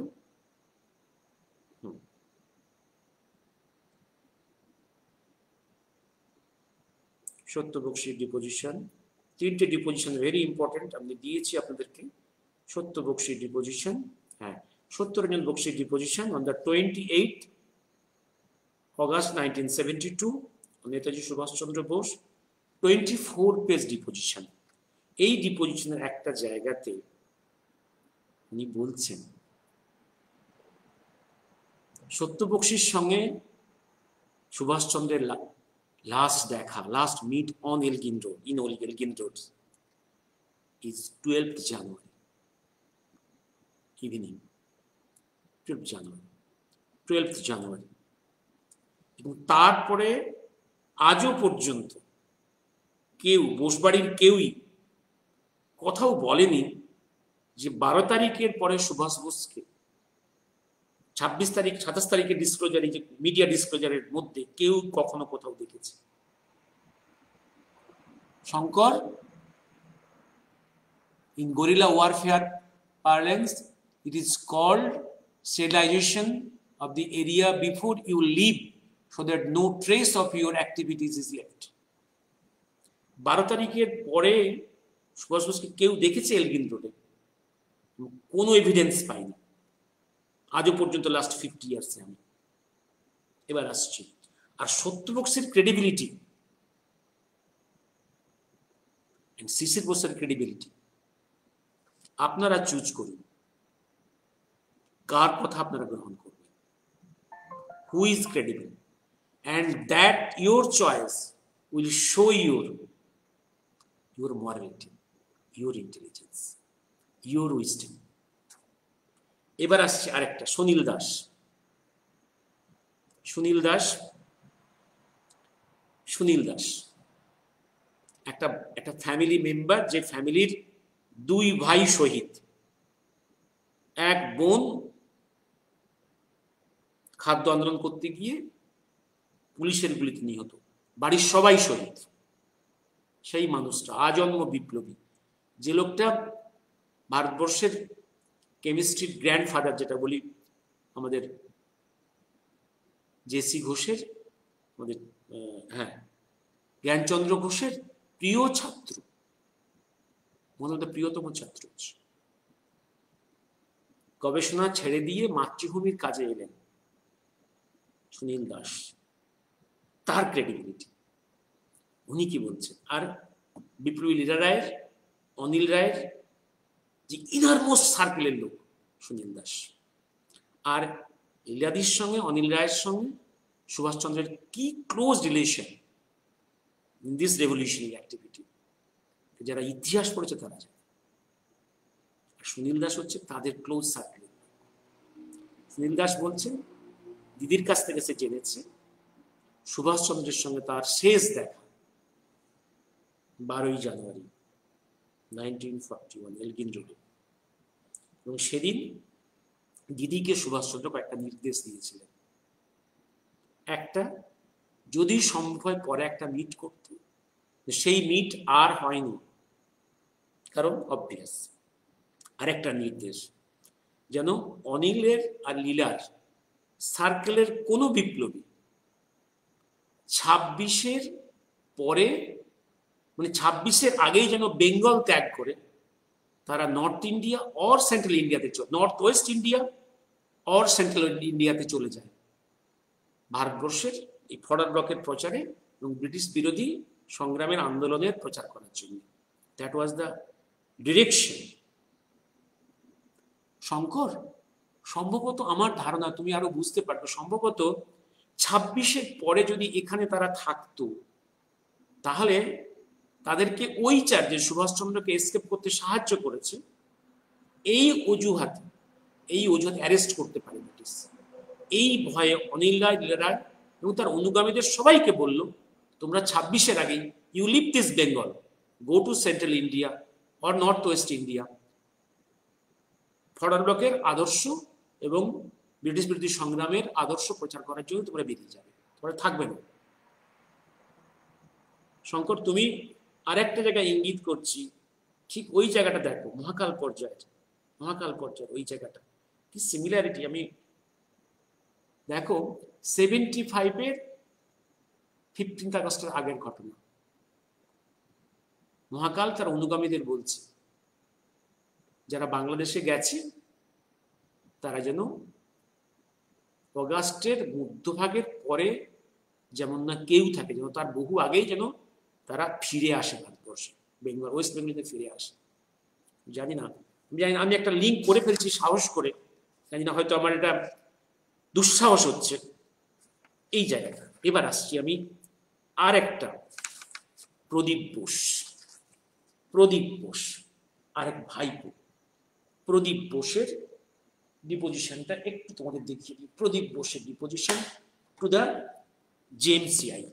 Speaker 1: সত্যপক্ষী ডিপোজিশন, তিনটে ডিপোজিশন ভেরি ইম্পর্টেন্ট, আমি দিয়েছি আপনাদেরকে। সত্যপক্ষী ডিপোজিশন, হ্যাঁ, সত্যরঞ্জন বক্সির deposition on the 28 August 1972, Netaji Subhash Chandra Bose, 24 page deposition. এই ডিপোজিশনের একটা জায়গাতে উনি বলছেন সত্যপক্ষীর সঙ্গে সুভাষচন্দ্রের লাস্ট দেখা, last meet on Elgin road, in Elgin road is 12th January evening, 12th January। এবং তারপরে আজও পর্যন্ত কেউ, বোসবাড়ির কেউই কথাও বলেনি যে 12 তারিখের পরে সুভাষ বোসকে 26 তারিখ 27 তারিখের ডিসক্লোজার, যে মিডিয়া ডিসক্লোজারের মধ্যে কেউ কখনো কোথাও দেখেছে। Shankar, in guerrilla warfare parlance, it is called sterilization of the area before you leave, so that no trace of your activities is left. 12 তারিখের পরে সুভাষ বোসকে কেউ দেখেছে এলগিন রোডে? কোনো এভিডেন্স পাইনি আজও পর্যন্ত, লাস্ট 50 ইয়ার্সে। আমি এবার আসছি, আর সত্যপক্ষের ক্রেডিবিলিটি এন্ড শিশির বোসের ক্রেডিবিলিটি আপনারা চুজ করুন, কার কথা আপনারা গ্রহণ করবেন, who is credible, and that your choice will show your morality, your intelligence, your wisdom. এবার আসছে আরেকটা, সুনীল দাস। সুনীল দাস একটা ফ্যামিলি মেম্বার, যে ফ্যামিলির 2 ভাই শহীদ, এক বোন খাদ্য আন্দোলন করতে গিয়ে পুলিশের গুলিতে নিহত, বাড়ির সবাই শহীদ। সেই মানুষটা আজন্ম বিপ্লবী, যে লোকটা ভারতবর্ষের কেমিস্ট্রির গ্র্যান্ডফাদার, যেটা বলি আমাদের জেসি ঘোষের, আমাদের হ্যাঁ জ্ঞানচন্দ্র ঘোষের প্রিয় ছাত্র, মনে প্রিয়তম ছাত্র। গবেষণা ছেড়ে দিয়ে মাতৃভূমির কাজে এলেন সুনীল দাস। তার ক্রেডিবিলিটি, উনি কি বলছেন। আর বিপ্লবী লীলা রায়ের, অনিল রায়ের যে ইনারমোস্ট সার্কেলের লোক সুনীল দাস, আর লীলাদির সঙ্গে অনিল রায়ের সঙ্গে সুভাষচন্দ্রের কি close relation in this revolutionary activity, যারা ইতিহাস পড়েছে তারা জানে। সুনীল দাস হচ্ছে তাদের ক্লোজ সার্কেল। সুনীল দাস বলছেন দিদির কাছ থেকে সে জেনেছে সুভাষচন্দ্রের সঙ্গে তার শেষ দেখা 12ই জানুয়ারি 1941 এলগিন রোডে, এবং সেদিন দিদিকে সুভাষচন্দ্র কয়েকটা নির্দেশ দিয়েছিলেন। একটা, যদি সম্ভব হয় পরে একটা মিট করতে, সেই মিট আর হয়নি, কারণ অবভিয়াস। আরেকটা নির্দেশ, যেন অনিলের আর লীলার সার্কেলের কোনো বিপ্লবী 26-এর পরে, মানে 26-এর আগেই যেন বেঙ্গল ত্যাগ করে তারা নর্থ ইন্ডিয়া অর সেন্ট্রাল ইন্ডিয়াতে, north west India or central ইন্ডিয়াতে চলে যায়, ভারতবর্ষের এই ফরওয়ার্ড ব্লকের প্রচারে এবং ব্রিটিশ বিরোধী সংগ্রামের আন্দোলনের প্রচার করার জন্য। That was the direction. Shankar, সম্ভবত আমার ধারণা, তুমি আরো বুঝতে পারবে, সম্ভবত 26-এর পরে যদি এখানে তারা থাকতো, তাহলে তাদেরকে ওই চার্জে সুভাষচন্দ্রকে এসকেপ করতে সাহায্য করেছে, এই অজুহাতে অ্যারেস্ট করতে পারে ব্রিটিশ, এই ভয়ে অনিল রায় এবং তার অনুগামীদের সবাইকে বলল, তোমরা 26-এর আগেই you leave this Bengal, go to central India or north west India. Forward ব্লকের আদর্শ এবং ব্রিটিশ বিরোধী সংগ্রামের আদর্শ প্রচার করার জন্য তোমরা বেরিয়ে যাবে, তোমরা থাকবে না। শঙ্কর, তুমি আরেকটা জায়গায় ইঙ্গিত করছি, ঠিক ওই জায়গাটা দেখো, মহাকাল পর্যায়ের ওই জায়গাটা কি সিমিলারিটি। আমি দেখো 75-এর 15 আগস্টের আগের ঘটনা। মহাকাল তার অনুগামীদের বলছে, যারা বাংলাদেশে গেছে তারা যেন অগাস্টের মধ্যভাগের পরে যেমন না কেউ থাকে, যেন তার বহু আগেই যেন তারা ফিরে আসে ভারতবর্ষে, বেঙ্গল ওয়েস্ট বেঙ্গলে ফিরে আসে। জানি না, আমি একটা লিঙ্ক করে ফেলছি সাহস করে, জানি না হয়তো আমার এটা দুঃসাহস হচ্ছে এই জায়গাটা। এবার আসছি আমি আর একটা, প্রদীপ বোস আরেক ভাইপো। প্রদীপ বোসের ডিপোজিশনটা একটু তোমাদের দেখিয়ে দিই। প্রদীপ বোসের deposition to the JMCI,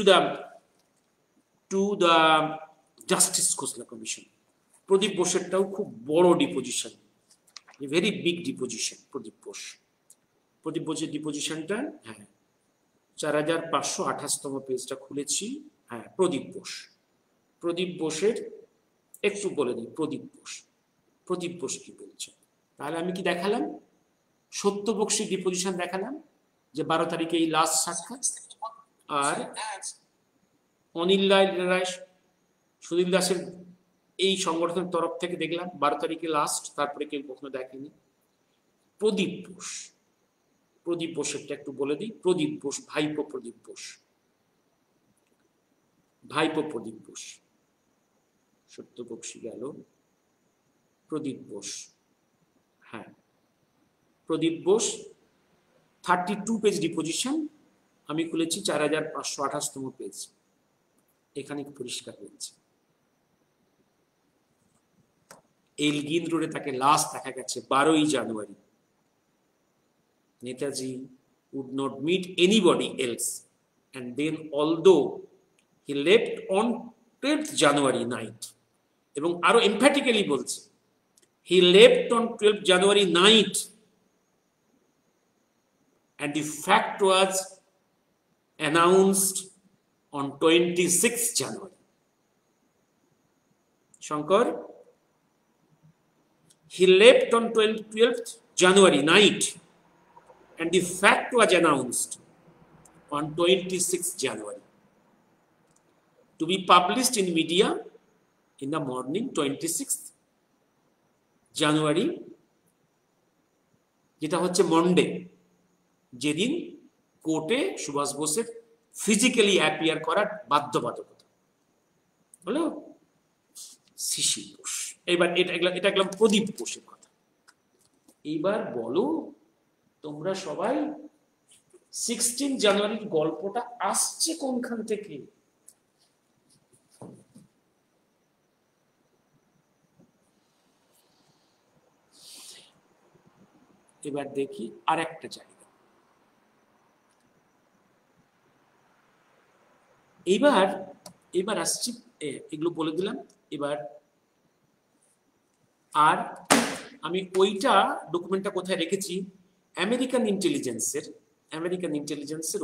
Speaker 1: to the justice Khosla commission. Pradip বোসেরটাও খুব বড় deposition, very big deposition. Pradip বোসের ডিপোজিশনটা, হ্যাঁ 4528তম পেজটা খুলেছি। হ্যাঁ, প্রদীপ বোসের একটু বলে দিই। প্রদীপ বোস কি বলছে, তাহলে আমি কি দেখালাম? সত্যবক্সী ডিপোজিশন দেখালাম, যে 12 তারিখে এই লাস্ট সাক্ষাৎ। আর অনিল রায় সুনীল দাসের এই সংগঠনের তরফ থেকে দেখলাম 12 তারিখে লাস্ট, তারপরে কেউ কখনো দেখেনি। প্রদীপ বোসেরটা একটু বলে দিই। প্রদীপ বোস, ভাইপো প্রদীপ বোস। সত্যবক্সী গেল, প্রদীপ বোস। হ্যাঁ, প্রদীপ বোস 32 পেজ ডিপোজিশন, আমি খুলেছি 4528তম পেজ। এখানে পরিষ্কার হয়েছে, এলগিন রোডে তাকে লাস্ট দেখা গেছে 12ই জানুয়ারি। Netaji would not meet anybody else, and then although he left on 12th January night, এবং আরো এমফ্যাটিক্যালি বলছে, he left on 12th January night and the fact was announced on 26th January. Shankar, he left on 12th January night and the fact was announced on 26th January, to be published in media in the morning 26th January, যেটা হচ্ছে Monday, যেদিন কোর্টে সুভাষ বোসের physically appear করার বাধ্যবাধকতা হলো শিশির বোস। এবার এটা গেলাম প্রদীপ বোসের কথা। এইবার বলো তোমরা সবাই 16 জানুয়ারির গল্পটা আসছে কোনখান থেকে? এবার দেখি আর একটা জায়গা। এবার আসছি, এগুলো বলে দিলাম। এবার আর আমি ওইটা ডকুমেন্টটা কোথায় রেখেছি, আমেরিকান ইন্টেলিজেন্সের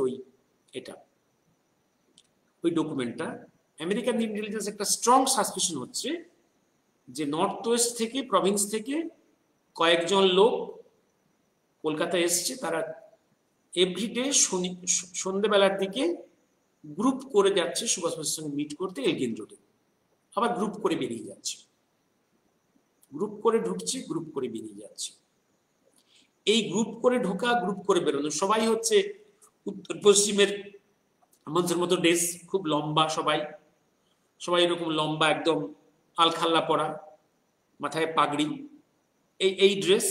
Speaker 1: ওই ডকুমেন্টটা। আমেরিকান ইন্টেলিজেন্স একটা স্ট্রং সাসপিশন হচ্ছে যে নর্থ ওয়েস্ট থেকে, প্রভিন্স থেকে কয়েকজন লোক কলকাতা এসছে, তারা এভরিডে সন্ধ্যেবেলার দিকে গ্রুপ করে যাচ্ছে সুভাষ বোসের সঙ্গে মিট করতে এলগিন রোডে, আবার গ্রুপ করে বেরিয়ে যাচ্ছে, গ্রুপ করে ঢুকছে, গ্রুপ করে বেরিয়ে যাচ্ছে। এই গ্রুপ করে ঢোকা, গ্রুপ করে বেরোনো, সবাই হচ্ছে উত্তর পশ্চিমের আমাদের মতো ড্রেস, খুব লম্বা, সবাই এরকম লম্বা, একদম আলখাল্লা পরা, মাথায় পাগড়ি, এই ড্রেস।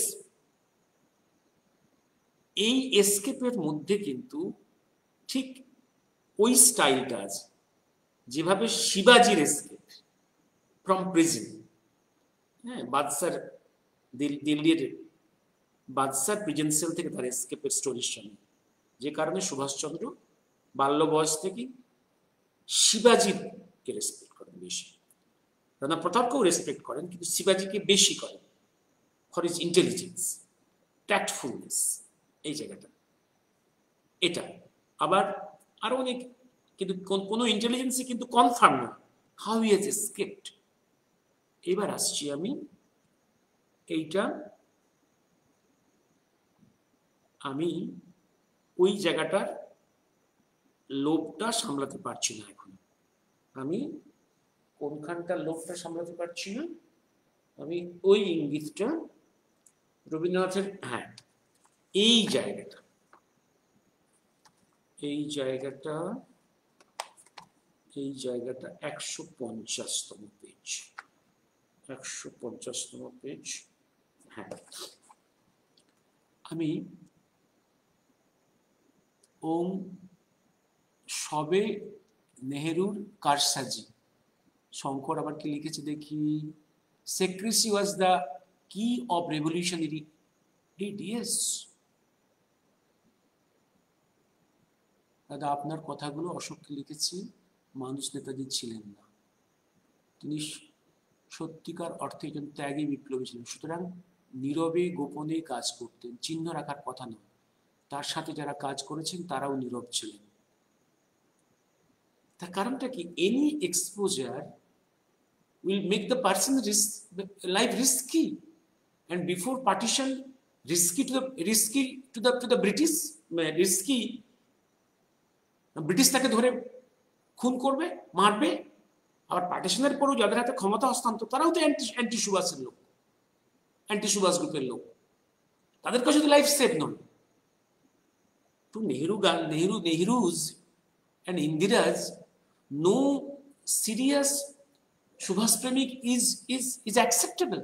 Speaker 1: এই এসকেপের মধ্যে কিন্তু ঠিক ওই স্টাইলটা আছে, যেভাবে শিবাজির এসকেপ ফ্রম প্রিজন, হ্যাঁ, বাদশার দিল্লির বাদশার প্রিজন সেল থেকে তার এসকেপের স্টোরির সামনে, যে কারণে সুভাষচন্দ্র বাল্য বয়স থেকে শিবাজিকে রেসপেক্ট করেন বেশি। রানা প্রতাপকেও রেসপেক্ট করেন, কিন্তু শিবাজিকে বেশি করেন ফর ইজ ইন্টেলিজেন্স, ট্যাক্টফুলনেস, এই জায়গাটা। এটা আবার আরো অনেক, কিন্তু কোনো ইন্টেলিজেন্সই কিন্তু কনফার্ম না, হাউ হি হ্যাজ এসকেপড। এবার আসছি আমি এইটা, আমি ওই জায়গাটার লোভটা সামলাতে পারছি না এখন। আমি কোনখানটার লোভটা সামলাতে পারছি না, আমি ওই ইঙ্গিতটা রবীন্দ্রনাথের, হ্যাঁ এই জায়গাটা, এই জায়গাটা, এই জায়গাটা 150তম পেজ, 150তম পেজ। হ্যাঁ, আমি ওম সবে নেহেরুর কারসাজি, শঙ্কর আবার কি লিখেছে দেখি, secrecy was the key of revolutionary deeds. দাদা আপনার কথাগুলো অশোককে লিখেছি, মানুষ নেতাজি ছিলেন না, তিনি সত্যিকার অর্থে একজন ত্যাগী বিপ্লবী ছিলেন, সুতরাং নীরবে গোপনে কাজ করতেন, চিহ্ন রাখার কথা নয়। তার সাথে যারা কাজ করেছেন তারাও নীরব ছিলেন। তার কারণটা কি, any exposure will make the person's life risky, and before partition risky to the British, risky, British তাকে ধরে খুন করবে, মারবে। আবার পার্টিশনের পরেও যাদের হাতে ক্ষমতা হস্তান্তর, তারাও তো অ্যান্টি সুভাষের লোক, অ্যান্টি সুভাষ গ্রুপের লোক, তাদের কাছে তো লাইফ সেভ নয়। তো নেহরুজ and Indira's no serious Subhash Premik is acceptable.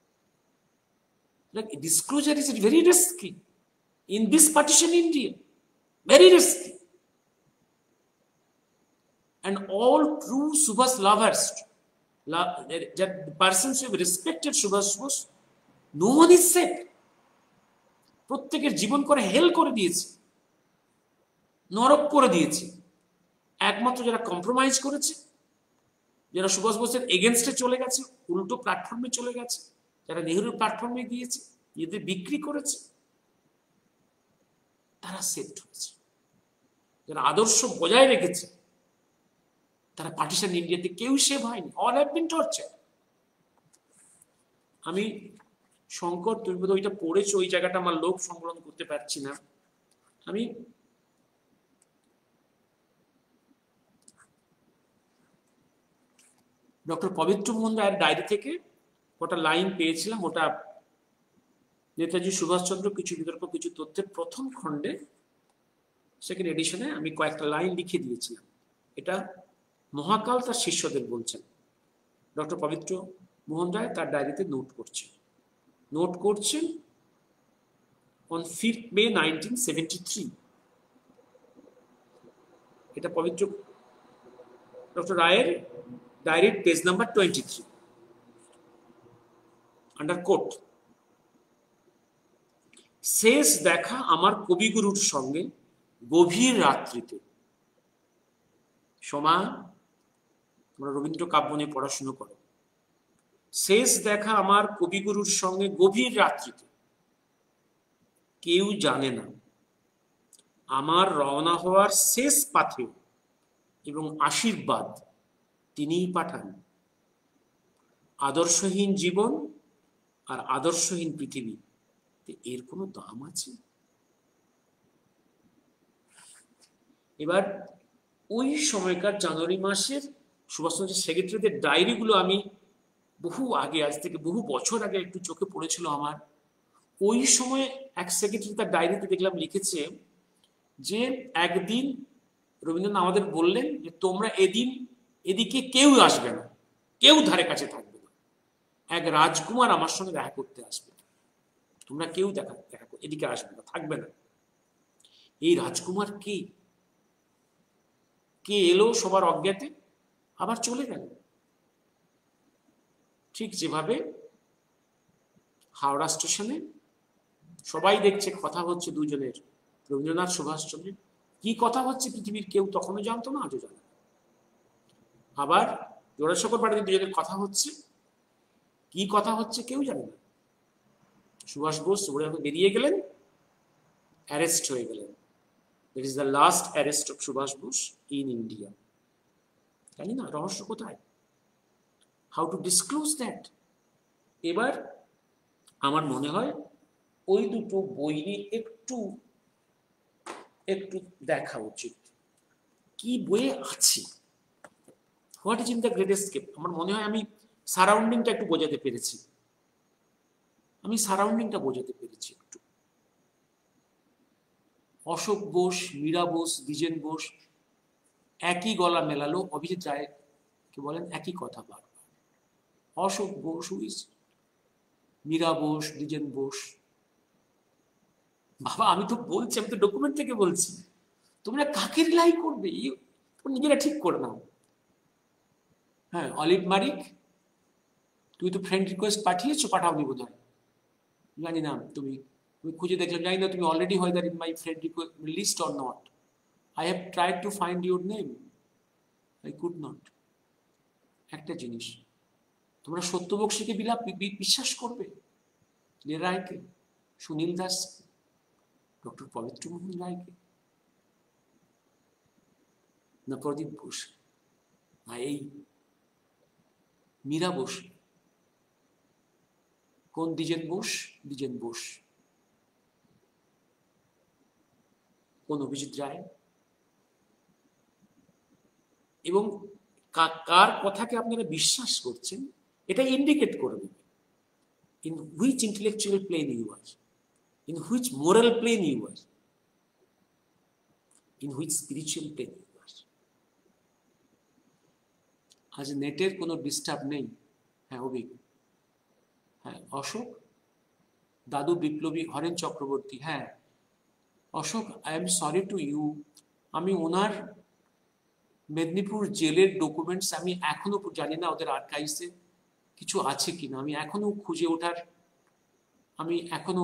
Speaker 1: Like disclosure is very risky in this partition India, very risky. And all true Subhash lovers, that persons who have respected Subhash Bose, no one is safe. প্রত্যেকের জীবন করে হেল করে দিয়েছে, নরক করে দিয়েছে। একমাত্র যারা compromise করেছে, যারা সুভাষ বোসের এগেনস্টে চলে গেছে, উল্টো প্ল্যাটফর্মে চলে গেছে, যারা নেহরুর প্ল্যাটফর্মে গিয়েছে, এদের বিক্রি করেছে, তারা সেভড হয়েছে। যারা আদর্শ বজায় রেখেছে, তারা পার্টিশন ইন্ডিয়াতে কেউ সেভ হয়নি, অল হ্যাভ বিন টর্চার। আমি শঙ্কর, তুমি বোধহয় ওইটা পড়েছো, ওই জায়গাটা আমার লোভ সংগ্রহ করতে পারছি না। আমি ডক্টর পবিত্র মোহন রায়ের ডায়েরি থেকে ওটা লাইন পেয়েছিলাম, ওটা নেতাজি সুভাষচন্দ্র কিছু বিতর্ক কিছু তথ্যের প্রথম খণ্ডে, সেকেন্ড এডিশনে আমি কয়েকটা লাইন লিখে দিয়েছিলাম। এটা মহাকাল তার শিষ্যদের বলছেন, ডক্টর পবিত্র মোহন রায় তার ডায়েরিতে নোট করছেন on 5th May 1973। এটা পবিত্র ডক্টর রায়ের ডায়েরির পেজ নাম্বার 23, আন্ডার কোট, শেষ দেখা আমার কবিগুরুর সঙ্গে গভীর রাত্রিতে। সোমা, তোমরা রবীন্দ্র কাব্য নিয়ে পড়াশুনো করো। শেষ দেখা আমার কবিগুরুর সঙ্গে গভীর রাত্রিতে, কেউ জানে না আমার রওনা হওয়ার শেষ পাথেয় এবং আশীর্বাদ তিনিই পাঠান। আদর্শহীন জীবন আর আদর্শহীন পৃথিবী, এর কোনো দাম আছে? এবার ওই সময়কার জানুয়ারি মাসের সুভাষচন্দ্র সেক্রেটারিদের ডায়েরিগুলো আমি বহু আগে, আজ থেকে বহু বছর আগে একটু চোখে পড়েছিল আমার। ওই সময় এক সেক্রেটারি তার ডায়েরিতে দেখলাম লিখেছে যে একদিন রবীন্দ্রনাথ আমাদের বললেন যে তোমরা এদিকে কেউ আসবে না, কেউ ধারে কাছে থাকবে না, এক রাজকুমার আমার সঙ্গে দেখা করতে আসবে, তোমরা কেউ এদিকে আসবে না, থাকবে না। এই রাজকুমার কে এলো সবার অজ্ঞাতে, আবার চলে গেল। ঠিক যেভাবে হাওড়া স্টেশনে সবাই দেখছে কথা হচ্ছে দুজনের, রবীন্দ্রনাথ সুভাষচন্দ্রের। কি কথা হচ্ছে পৃথিবীর কেউ তখনও জানতো না, আজও জানে। আবার জোড়াসাঁকোর বাড়িতে দুজনের কথা হচ্ছে, কি কথা হচ্ছে কেউ জানে না। সুভাষ বোস বেরিয়ে গেলেন, অ্যারেস্ট হয়ে গেলেন। That is the last arrest of Subhash Bose in India. জানি না রহস্য কোথায়, হাউ টু ডিসক্লোজ দ্যাট। এবার আমার মনে হয় ওই দুটো বই নিয়ে একটু একটু দেখা উচিত, কি বইয়ে আছে, what is in the great escape. আমার মনে হয় আমি সারাউন্ডিংটা একটু বোঝাতে পেরেছি, একটু। অশোক বোস, মীরা বোস, দ্বিজেন বোস একই গলা মেলালো, অভিজিৎ রায় কে বলেন একই কথা বারবার। অশোক বোস হুইজ, মীরা বোস, দ্বিজেন বোস। বাবা আমি তো বলছি, আমি তো ডকুমেন্ট থেকে বলছি, তোমরা কাকে রিলাই করবে নিজেরা ঠিক করে নাও। হ্যাঁ, অলিভ মারিক তুমি তো ফ্রেন্ড রিকোয়েস্ট পাঠিয়েছো, পাঠাওনি বোধ হয়, জানি না। তুমি খুঁজে দেখলাম, জানি না তুমি অলরেডি হয় that in my friend request list or not. I have tried to find your name, I could not. একটা জিনিস, তোমরা সত্যবক্সীকে বিশ্বাস করবে, রায়কে, সুনীল দাস, ডক্টর পবিত্র মোহন রায়কে, না প্রদীপ বোস, না এই মীরা বোস, কোন দ্বিজেন বোস? দ্বিজেন বোস, কোন অভিজিৎ রায়? এবং কার কথাকে আপনারা বিশ্বাস করছেন এটা ইন্ডিকেট করে দেবে in which intellectual plane you are, in which moral plane you are, in which spiritual plane you are. আজ নেটের কোনো ডিস্টার্ব নেই। হ্যাঁ অভিক, হ্যাঁ অশোক, দাদু বিপ্লবী, হরেন চক্রবর্তী। হ্যাঁ Ashok, I am sorry to you, আমি ওনার মেদিনীপুর জেলের ডকুমেন্টস আমি এখনো জানি না ওদের আর্কাইভসে কিছু আছে কিনা, আমি এখনো খুঁজে ওঠার, আমি এখনো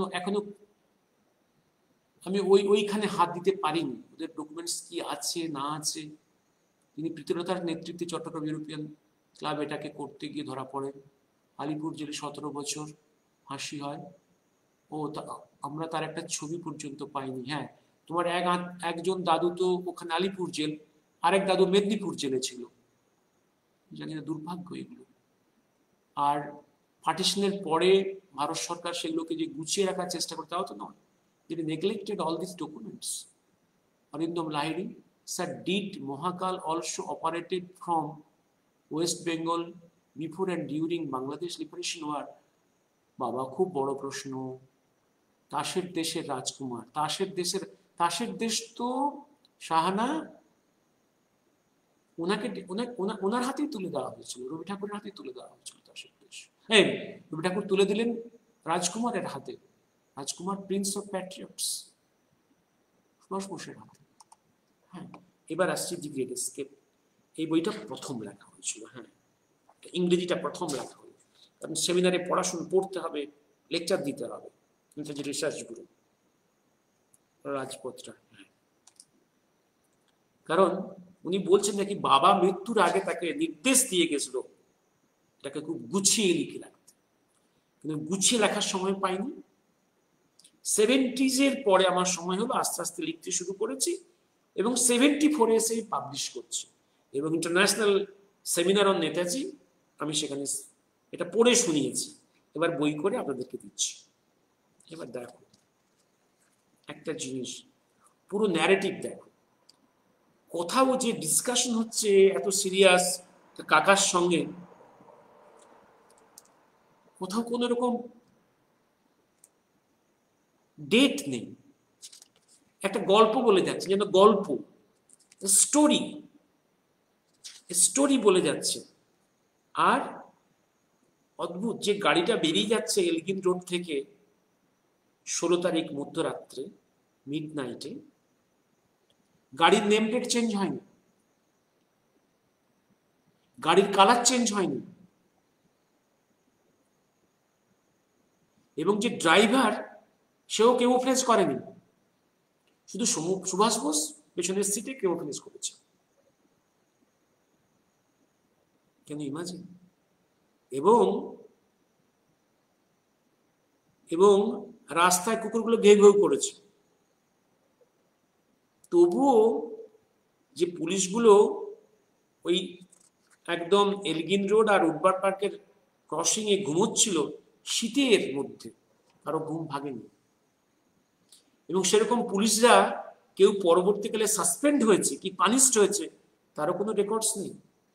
Speaker 1: আমি ওইখানে হাত দিতে পারিনি, ওদের ডকুমেন্টস কি আছে না আছে। তিনি প্রীতিলতার নেতৃত্বে চট্টগ্রাম ইউরোপিয়ান ক্লাব এটাকে করতে গিয়ে ধরা পড়েন, আলিপুর জেলে 17 বছর ফাঁসি হয়। ও আমরা তার একটা ছবি পর্যন্ত পাইনি। হ্যাঁ তোমার একজন দাদু তো ওখানে আলিপুর জেল, আরেক দাদু মেদিনীপুর জেলে ছিল, জানি না, দুর্ভাগ্য এগুলো। আর পার্টিশনের পরে ভারত সরকার সেগুলোকে যে গুছিয়ে রাখার চেষ্টা করে তাও তো নয়, they neglected all these documents. Arindam Lahiri, sir, did Mohakal also operated from West Bengal before and during Bangladesh Liberation War? বাবা খুব বড় প্রশ্ন। তাসের দেশের রাজকুমার, তাসের দেশ তো শাহানা, ওনার হাতেই তুলে দেওয়া হয়েছিল, রবি ঠাকুরের হাতেই তুলে দেওয়া হয়েছিল তাসের দেশ। রবি ঠাকুর তুলে দিলেন রাজকুমারের হাতে, রাজকুমার প্রিন্স অফ প্যাট্রিয়টস, সুভাষ বোসের হাতে। হ্যাঁ এবার আসছি দি গ্রেট এস্কেপ। এই বইটা প্রথম লেখা হয়েছিল, হ্যাঁ ইংরেজিটা প্রথম লেখা হলো, কারণ সেমিনারে পড়তে হবে, লেকচার দিতে হবে, ইংরেজি রিসার্চ গুলো রাজপথটা। হ্যাঁ কারণ উনি বলছেন নাকি বাবা মৃত্যুর আগে তাকে নির্দেশ দিয়ে গেছিল এটাকে খুব গুছিয়ে লিখে রাখতে, কিন্তু গুছিয়ে লেখার সময় পাইনি। 70s পরে আমার সময় হলো, আস্তে আস্তে লিখতে শুরু করেছি এবং 74 এসে পাবলিশ করছি, এবং ইন্টারন্যাশনাল সেমিনার অন নেতাজি আমি সেখানে এটা পড়ে শুনিয়েছি, এবার বই করে আপনাদেরকে দিচ্ছি। এবার দেখো একটা জিনিস, পুরো ন্যারেটিভ দেখো, কোথাও যে ডিসকাশন হচ্ছে এত সিরিয়াস কাকার সঙ্গে, কোথাও কোন রকম ডেট নেই, একটা গল্প বলে যাচ্ছে, যেন গল্প, স্টোরি বলে যাচ্ছে। আর অদ্ভুত যে গাড়িটা বেরিয়ে যাচ্ছে এলগিন রোড থেকে 16 তারিখ মধ্যরাত্রে মিডনাইটে, গাড়ির নেম প্লেট চেঞ্জ হয়নি, গাড়ির কালার চেঞ্জ হয়নি, এবং যে ড্রাইভার সেও কেমোফ্লেজ করেনি, শুধু সুভাষ বোস পেছনের সিটে কেমোফ্লেজ করেছে। কেন ইমাজিন? এবং এবং রাস্তায় কুকুরগুলো ঘেউ ঘেউ করেছে, তবুও যে পুলিশগুলো ওই একদম এলগিন রোড আর উডবার পার্কের ক্রসিং এ ঘুমোচ্ছিল শীতের মধ্যে, কারো ঘুম ভাঙেনি। এবং সেরকম পুলিশরা কেউ পরবর্তীকালে সাসপেন্ড হয়েছে কি পানিশড হয়েছে তারও কোনো রেকর্ডস নেই।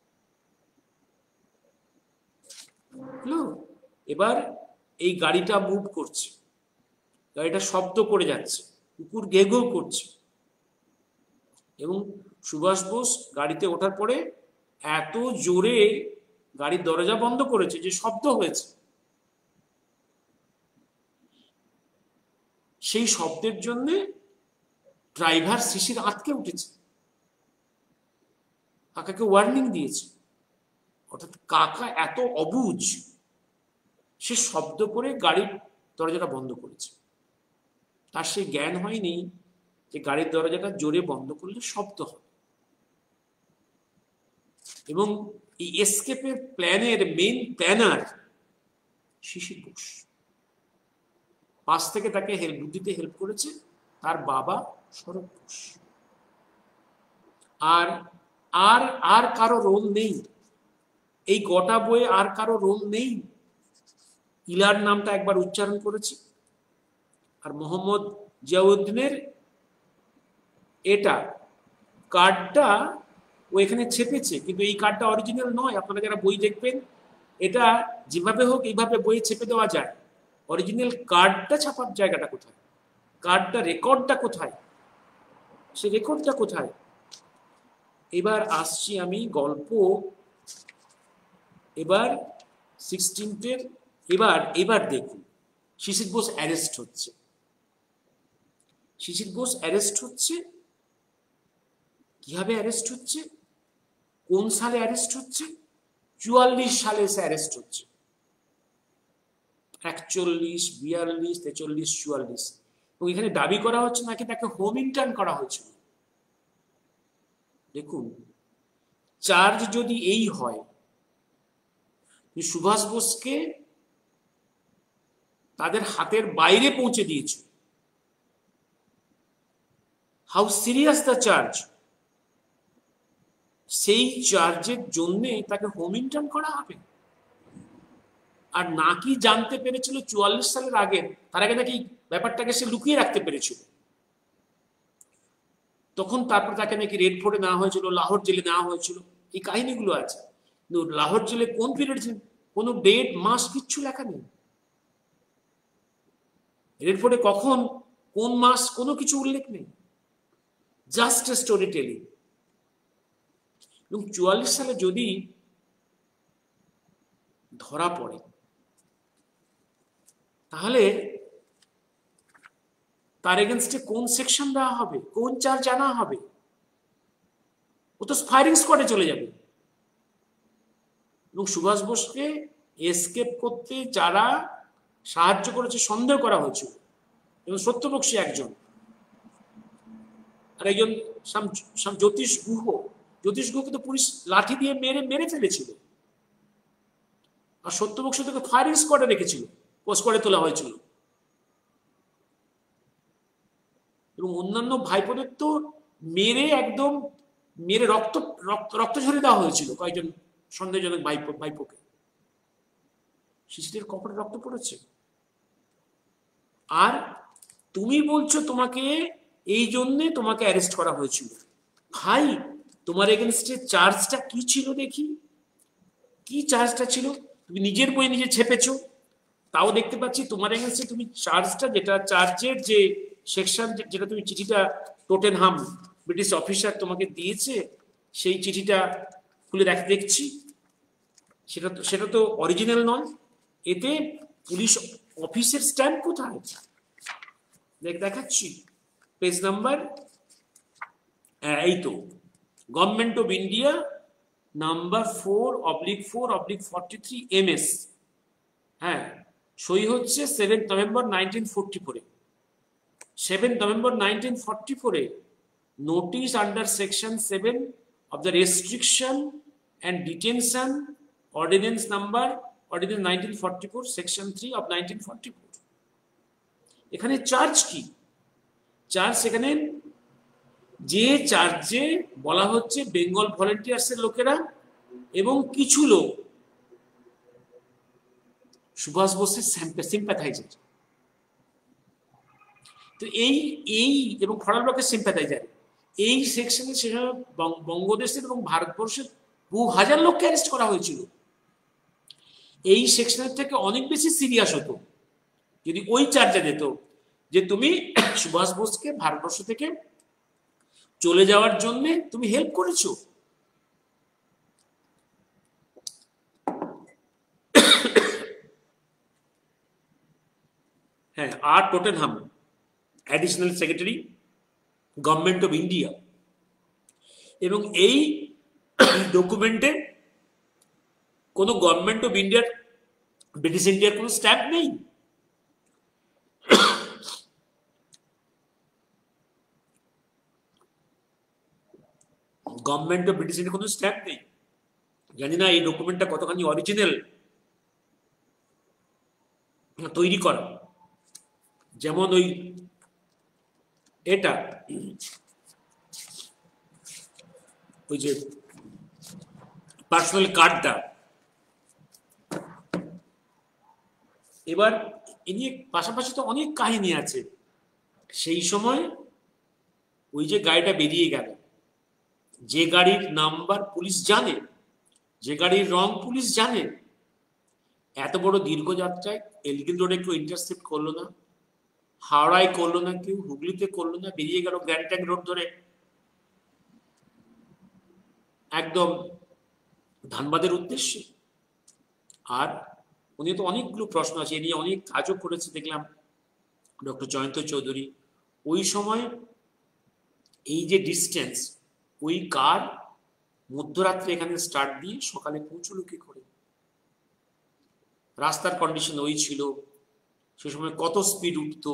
Speaker 1: এবার এই গাড়িটা মুভ করছে, গাড়িটা শব্দ করে যাচ্ছে, কুকুর ঘেউ ঘেউ করছে, এবং সুভাষ বোস গাড়িতে ওঠার পরে এত জোরে গাড়ির দরজা বন্ধ করেছে যে শব্দ হয়েছে। সেই শব্দের জন্য ড্রাইভার শিশির আটকে উঠেছে, কাকাকে ওয়ার্নিং দিয়েছে। অর্থাৎ কাকা এত অবুঝ, সে শব্দ করে গাড়ির দরজাটা বন্ধ করেছে। তার সেই জ্ঞান হয়নি যে গাড়ির দরজাটা জোরে বন্ধ করলে শব্দ হবে। এবং এই এসকেপের প্ল্যানের মেইন প্ল্যানার শিশির বোস, পাশ থেকে তাকে বুদ্ধিতে হেল্প করেছে তার বাবা শরৎ বোস। আর আর আর কারো রোল নেই এই গোটা বইয়ে, আর কারো রোল নেই। ইলার নামটা একবার উচ্চারণ করেছে, আর মোহাম্মদ জিয়াউদ্দিনের এটা কার্ডটা ও এখানে ছেপেছে, কিন্তু এই কার্ডটা অরিজিনাল নয়। আপনারা যারা বই দেখবেন, এটা যেভাবে হোক এইভাবে বইয়ে ছেপে দেওয়া যায়, অরিজিনাল কার্ডটা ছাপার জায়গাটা কোথায়, কার্ডটা রেকর্ডটা কোথায়, সে রেকর্ডটা কোথায়? এবার আসছি আমি গল্প, এবার 16th এবার দেখুন শিশির বোস অ্যারেস্ট হচ্ছে। শিশির বোস অ্যারেস্ট হচ্ছে কিভাবে অ্যারেস্ট হচ্ছে, কোন সালে অ্যারেস্ট হচ্ছে? 44 সালে সে অ্যারেস্ট হচ্ছে। 41, 42, 43, 44। এবং এখানে দাবি করা হচ্ছে নাকি তাকে হোম ইন্টার্ন করা হয়েছিল। দেখুন, চার্জ যদি এই হয় সুভাষ বোসকে তাদের হাতের বাইরে পৌঁছে দিয়েছে, হাউ সিরিয়াস দ্য চার্জ, সেই চার্জের জন্য তাকে হোম ইন্টার্ন করা হবে। আর নাকি জানতে পেরেছিল 44 সালের আগে, তার আগে নাকি ব্যাপারটাকে সে লুকিয়ে রাখতে পেরেছিল। তখন তারপর তাকে নাকি রেড ফোর্টে নেওয়া হয়েছিল, লাহোর জেলে নেওয়া হয়েছিল, এই কাহিনীগুলো আছে। কিন্তু লাহোর জেলে কোন পিরিয়ড ছিল, কোনো ডেট মাস কিচ্ছু লেখা নেই। রেড ফোর্টে কখন, কোন মাস, কোনো কিছু উল্লেখ নেই, জাস্ট স্টোরি টেলিং। এবং 44 সালে যদি ধরা পড়ে তাহলে তার এগেনস্টে কোন সেকশন দেওয়া হবে, কোন চার্জ আনা হবে? ও তো ফায়ারিং স্কোয়াডে চলে যাবে। এবং সুভাষ বোসকে এসকেপ করতে যারা সাহায্য করেছে সন্দেহ করা হয়েছিল, এবং সত্যপক্ষী একজন, আর একজন জ্যোতিষ গুহকে তো পুলিশ লাঠি দিয়ে মেরে ফেলেছিল। আর সত্যপক্ষী থেকে ফায়ারিং স্কোয়াডে রেখেছিল, পোস্ট করে তোলা হয়েছিল। এবং অন্যান্য ভাইপোদের তো মেরে রক্ত ঝরে দেওয়া হয়েছিল কয়েকজন সন্দেহজনক ভাইপোকে। শিশুদের কপালে রক্ত পড়েছে। আর তুমি বলছো তোমাকে এই জন্যে তোমাকে অ্যারেস্ট করা হয়েছিল। ভাই, তোমার এগেনস্টে চার্জটা কি ছিল দেখি, কি চার্জটা ছিল? তুমি নিজের বই নিজে ছেপেছো, তাও দেখতে পাচ্ছি তোমার এগেনস্টে তুমি চার্জটা, যেটা চার্জের যে সেকশন, যেটা তুমি চিঠিটা টোটেনহাম ব্রিটিশ অফিসার তোমাকে দিয়েছে, সেই চিঠিটা খুলে দেখছি, সেটা তো অরিজিনাল নয়। এতে পুলিশ অফিসের স্ট্যাম্প কোথায় দেখাচ্ছি, পেজ নাম্বার, এই তো government of India number 4/4/43 MS। হ্যাঁ, সই হচ্ছে 7 November 1944। 7 November 1944 notice under section 7 of the restriction and detention ordinance 1944 section 3 of 1944 এখানে চার্জ কি চার্জ এখানে যে চার্জে বলা হচ্ছে বেঙ্গল ভলান্টিয়ার্সের লোকেরা এবং কিছু লোক সুভাষ বোসের সিম্প্যাথাইজার তো এই এবং ফরাল ব্লকের সিম্প্যাথাইজার এই সেকশনে সেসময় বঙ্গদেশের এবং ভারতবর্ষের বহু হাজার লোককে অ্যারেস্ট করা হয়েছিল এই সেকশনের থেকে অনেক বেশি সিরিয়াস হতো যদি ওই চার্জে দিত যে তুমি সুভাষ বোসকে ভারতবর্ষ থেকে চলে যাওয়ার জন্য তুমি হেল্প করেছো হ্যাঁ আর Tottenham additional secretary government of India এবং এই ডকুমেন্টে কোনো গভর্নমেন্ট অফ ইন্ডিয়ার ব্রিটিশ ইন্ডিয়ার কোনো স্ট্যাম্প নেই গভর্নমেন্ট অফ ব্রিটিশ ইন্ডিয়ার কোনো স্ট্যাম্প নেই জানি না এই ডকুমেন্টটা কতখানি অরিজিনাল তৈরি করা যেমন ওই এটা ওই যে পার্সোনাল কার্ডটা এবার এ নিয়ে পাশাপাশি তো অনেক কাহিনী আছে সেই সময় ওই যে গাড়িটা বেরিয়ে গেল যে গাড়ির নাম্বার পুলিশ জানে যে গাড়ির রং পুলিশ জানে এত বড় দীর্ঘ যাত্রায় এলগিন রোডে কেউ ইন্টারসেপ্ট করলো না হাওড়ায় করলো না কেউ হুগলিতে করলো না বেরিয়ে গেল গ্র্যান্ড ট্যাঙ্ক রোড ধরে একদম ধানবাদের উদ্দেশ্যে আর উনি তো অনেকগুলো প্রশ্ন আছে এ নিয়ে অনেক কাজও করেছে দেখলাম ডক্টর জয়ন্ত চৌধুরী ওই সময় এই যে ডিস্টেন্স ওই কার মধ্যরাত্রে এখানে স্টার্ট দিয়ে সকালে পৌঁছলো কি করে রাস্তার কন্ডিশন ওই ছিল সে সময় কত স্পিড উঠতো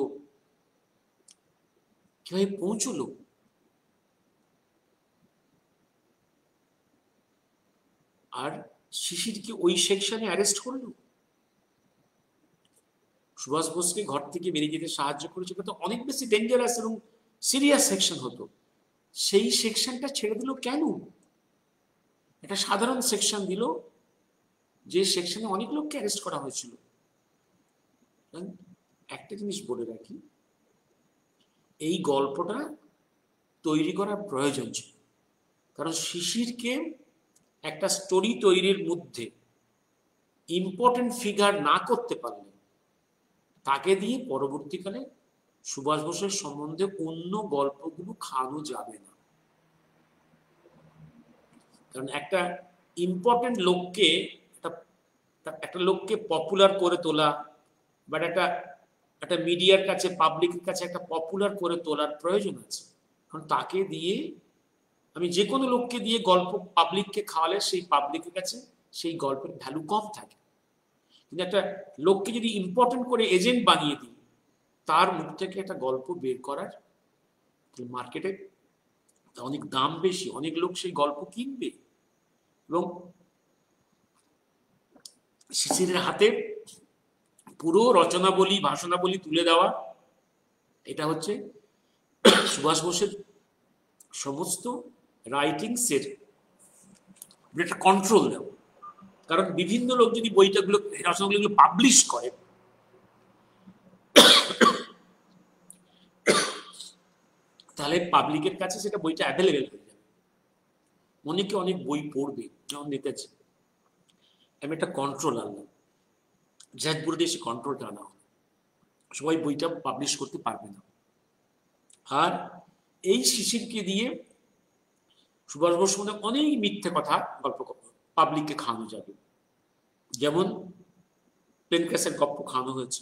Speaker 1: কিভাবে পৌঁছলো আর শিশিরকে ওই সেকশনে অ্যারেস্ট করলো সুভাষ বোসকে ঘর থেকে বেরিয়ে যেতে সাহায্য করেছে কিন্তু অনেক বেশি ডেঞ্জারাস এবং সিরিয়াস সেকশন হতো সেই সেকশনটা ছেড়ে দিল কেন একটা সাধারণ সেকশন দিল যে সেকশনে অনেক লোককে অ্যারেস্ট করা হয়েছিল একটা জিনিস বলে রাখি এই গল্পটা তৈরি করার প্রয়োজন ছিল কারণ শিশিরকে একটা স্টোরি তৈরির মধ্যে ইম্পর্টেন্ট ফিগার না করতে পারলে তাকে দিয়ে পরবর্তীকালে সুভাষ বোসের সম্বন্ধে অন্য গল্পগুলো খাওয়ানো যাবে না কারণ একটা ইম্পর্টেন্ট লোককে একটা লোককে পপুলার করে তোলা বাট একটা মিডিয়ার কাছে পাবলিকের কাছে একটা পপুলার করে তোলার প্রয়োজন আছে কারণ তাকে দিয়ে আমি যে কোনো লোককে দিয়ে গল্প পাবলিককে খাওয়ালে সেই পাবলিকের কাছে সেই গল্পের ভ্যালু কম থাকে কিন্তু একটা লোককে যদি ইম্পর্টেন্ট করে এজেন্ট বানিয়ে দিই তার মুখ থেকে একটা গল্প বের করার মার্কেটে অনেক দাম বেশি অনেক লোক সেই গল্প কিনবে এবং শিশিরের হাতে পুরো রচনাবলী ভাষণাবলী তুলে দেওয়া এটা হচ্ছে সুভাষ বোসের সমস্ত রাইটিংসের একটা কন্ট্রোল দেওয়া কারণ বিভিন্ন লোক যদি বইটাগুলো রচনাগুলো পাবলিশ করে তাহলে পাবলিকের কাছে সেটা বইটা অ্যাভেলেবেল হয়ে যাবে অনেকে অনেক বই পড়বে যেমন নেতাজি আমি একটা কন্ট্রোল আনলাম যাজপুরে এসে কন্ট্রোলটা আনা হয় সবাই বইটা পাবলিশ করতে পারবে না আর এই শিশিরকে দিয়ে সুভাষ বোস মনে অনেক মিথ্যে কথা গল্প পাবলিককে খাওয়ানো যাবে যেমন প্লেন ক্র্যাশের গল্প খাওয়ানো হয়েছে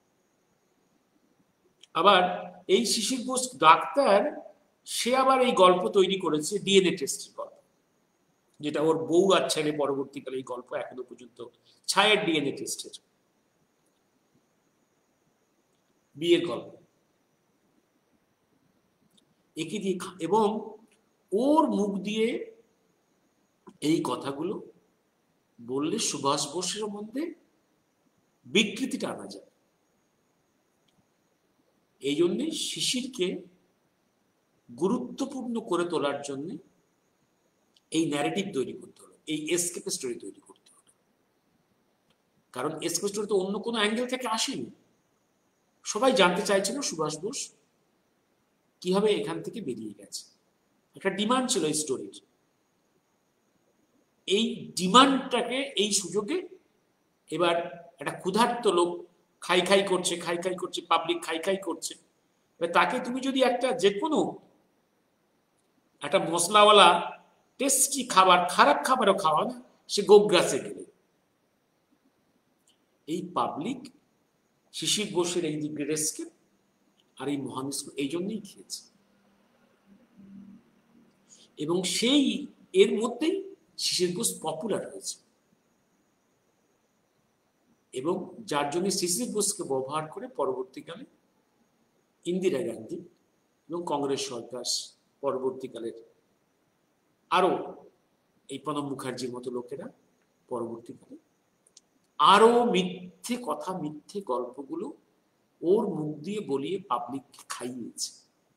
Speaker 1: আবার এই শিশির বোস ডাক্তার সে আবার এই গল্প তৈরি করেছে ডিএনএ টেস্টের গল্প যেটা ওর বউ আর ছেলে পরবর্তীকালে এই গল্প এখনো পর্যন্ত ছায়ের ডিএনএ টেস্টের বিয়ের গল্প একে দিয়ে এবং ওর মুখ দিয়ে এই কথাগুলো বললে সুভাষ বোসের মধ্যে বিকৃতিটা আনা যায়। এই জন্যে শিশিরকে গুরুত্বপূর্ণ করে তোলার জন্য এই ন্যারেটিভ তৈরি করতে হলো, এই এসকেপ স্টোরি তৈরি করতে হলো। কারণ এসকেপ স্টোরি তো অন্য কোনো অ্যাঙ্গেল থেকে আসেনি। সবাই জানতে চাইছিল সুভাষ বোস কিভাবে এখান থেকে বেরিয়ে গেছে। একটা ডিমান্ড ছিল এই স্টোরির। এই ডিমান্ডটাকে এই সুযোগে এবার একটা ক্ষুধার্ত লোক খাই খাই করছে, পাবলিক খাই খাই করছে, তাকে তুমি যদি একটা যে কোনো একটা মশলাওয়ালা টেস্টি খাবার, খারাপ খাবারও খাওয়া না, সে গোগ্রাসে গেলে এই পাবলিক শিশির বোসের এই গ্রেট এসকেপ আর এই মহান এই জন্যই খেয়েছে। এবং সেই এর মধ্যেই শিশির বোস পপুলার হয়েছে এবং যার জন্য শিশির বোসকে ব্যবহার করে পরবর্তীকালে ইন্দিরা গান্ধী এবং কংগ্রেস সরকার পরবর্তীকালের আরো এই প্রণব মুখার্জির মতো লোকেরা পরবর্তীকালে আরো মিথ্যে কথা, মিথ্যে গল্পগুলো ওর মুখ দিয়ে বলিয়ে পাবলিককে খাইয়েছে।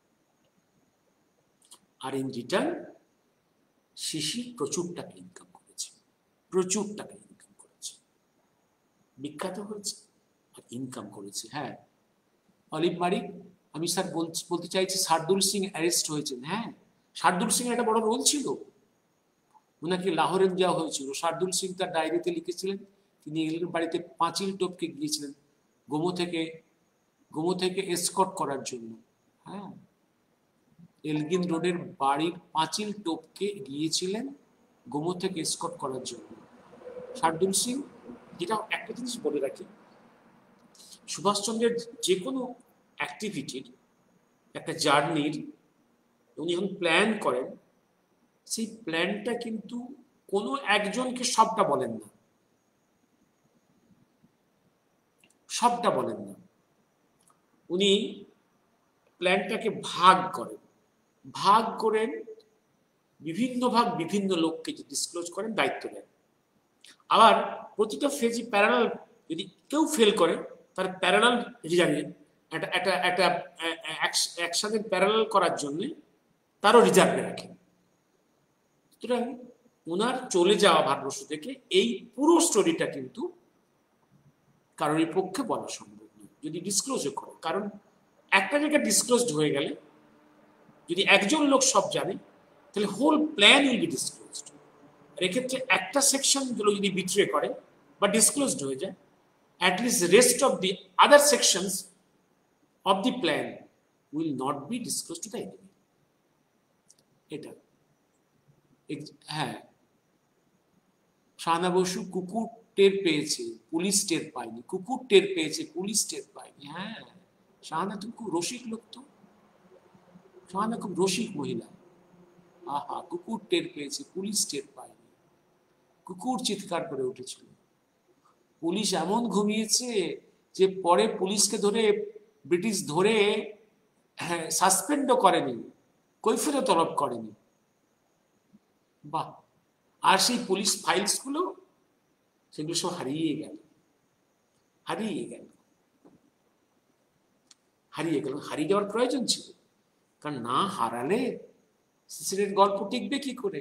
Speaker 1: আর ইন রিটার্ন শিশির প্রচুর টাকা ইনকাম করেছে, প্রচুর টাকা ইনকাম করেছে, বিখ্যাত হয়েছে আর ইনকাম করেছে। হ্যাঁ, অলিভ মারিক, আমি স্যার বলতে চাইছি শার্দুল সিং অ্যারেস্ট হয়েছেন। হ্যাঁ, শার্দুল সিং একটা বড় রোল ছিল, ওনাকে লাহোরে যাওয়া হয়েছিল। শার্দুল সিং তার ডায়েরিতে লিখেছিলেন তিনি এলেন বাড়িতে পাঁচিল টপকে গিয়েছিলেন গোমো থেকে এসকর্ট করার জন্য। হ্যাঁ, এলগিন রোডের বাড়ির পাঁচিল টপকে গিয়েছিলেন গোমো থেকে এসকর্ট করার জন্য শার্দুল সিং। যেটা একটা জিনিস বলে রাখি, সুভাষচন্দ্রের যে কোনো অ্যাক্টিভিটির একটা জার্নির উনি যখন প্ল্যান করেন, সেই প্ল্যানটা কিন্তু কোনো একজনকে সবটা বলেন না, সবটা বলেন না। উনি প্ল্যানটাকে ভাগ করেন বিভিন্ন ভাগ, বিভিন্ন লোককে ডিসক্লোজ করেন, দায়িত্ব দেন। আবার প্রতিটা ফেজই প্যারালাল, যদি কেউ ফেল করে তার প্যারালাল রিজার্ভ, একটা অ্যাকশনের প্যারালাল করার জন্য তারও রিজার্ভে রাখেন। সুতরাং ওনার চলে যাওয়া ভারতবর্ষ থেকে এই পুরো স্টোরিটা কিন্তু কারোর পক্ষে বলা সম্ভব নয় যদি ডিসক্লোজও করে। কারণ একটা জায়গায় ডিসক্লোজড হয়ে গেলে, যদি একজন লোক সব জানে, তাহলে whole plan will be disclosed. আর এক্ষেত্রে একটা সেকশন গুলো যদি বিট্রে করে বা ডিসক্লোজড হয়ে যায়, at least rest of the other sections of the plan will not be disclosed to the enemy. এটা হ্যাঁ, শাহানা বসু কুকুর টের পেয়েছে, পুলিশ টের পায়নি, কুকুর টের পেয়েছে, পুলিশ টের পায়নি। হ্যাঁ, শাহানা তুমি খুব রসিক লোক তো, শাহানা খুব রসিক মহিলা। আহা, কুকুর টের পেয়েছে, পুলিশ টের পায়নি। কুকুর চিৎকার করে উঠেছিল। পুলিশ এমন ঘুমিয়েছে যে পরে পুলিশকে ধরে ব্রিটিশ ধরে সাসপেন্ডও করেনি, কৈফিয়ত তলব করেনি। বাহ! আর সেই পুলিশ ফাইলস গুলো সেগুলো সব হারিয়ে গেল। হারিয়ে যাওয়ার প্রয়োজন ছিল, কারণ না হারালে শিশিরের গল্প টিকবে কি করে?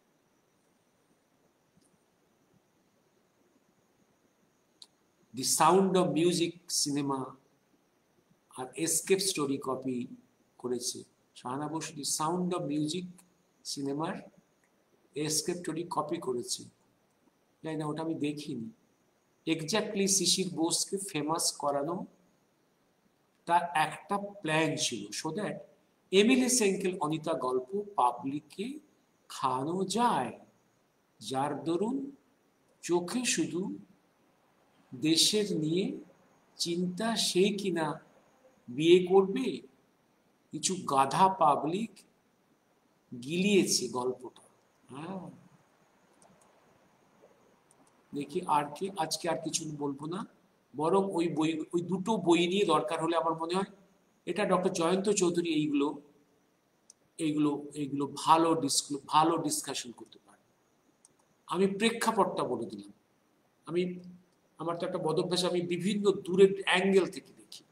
Speaker 1: The sound of music cinema আর এসকেপ স্টোরি কপি করেছে Shahana Basu. The sound of music সিনেমার এসকেপ স্টোরি কপি করেছে, জানি না, ওটা আমি দেখিনি। এক্স্যাক্টলি শিশির বোসকে ফেমাস করানো তার একটা প্ল্যান ছিল, so that Emilie Schenkl Anita গল্প পাবলিককে খাওয়ানো যায়, যার দরুন চোখে শুধু দেশের নিয়ে চিন্তা, সেই কিনা বিয়ে করবে। কিছু গাধা পাবলিক গিলিয়েছে গল্পটা। হ্যাঁ, দেখি আর কি, আজকে আর কিছু বলবো না, বরং ওই দুটো বই নিয়ে দরকার হলে আমার মনে হয়, এটা ডক্টর জয়ন্ত চৌধুরী এইগুলো এইগুলো এইগুলো ভালো ডিসকাশন করতে পারে। আমি প্রেক্ষাপটটা বলে দিলাম। আমার তো একটা বদভ্যাস, আমি বিভিন্ন দূরের অ্যাঙ্গেল থেকে দেখি।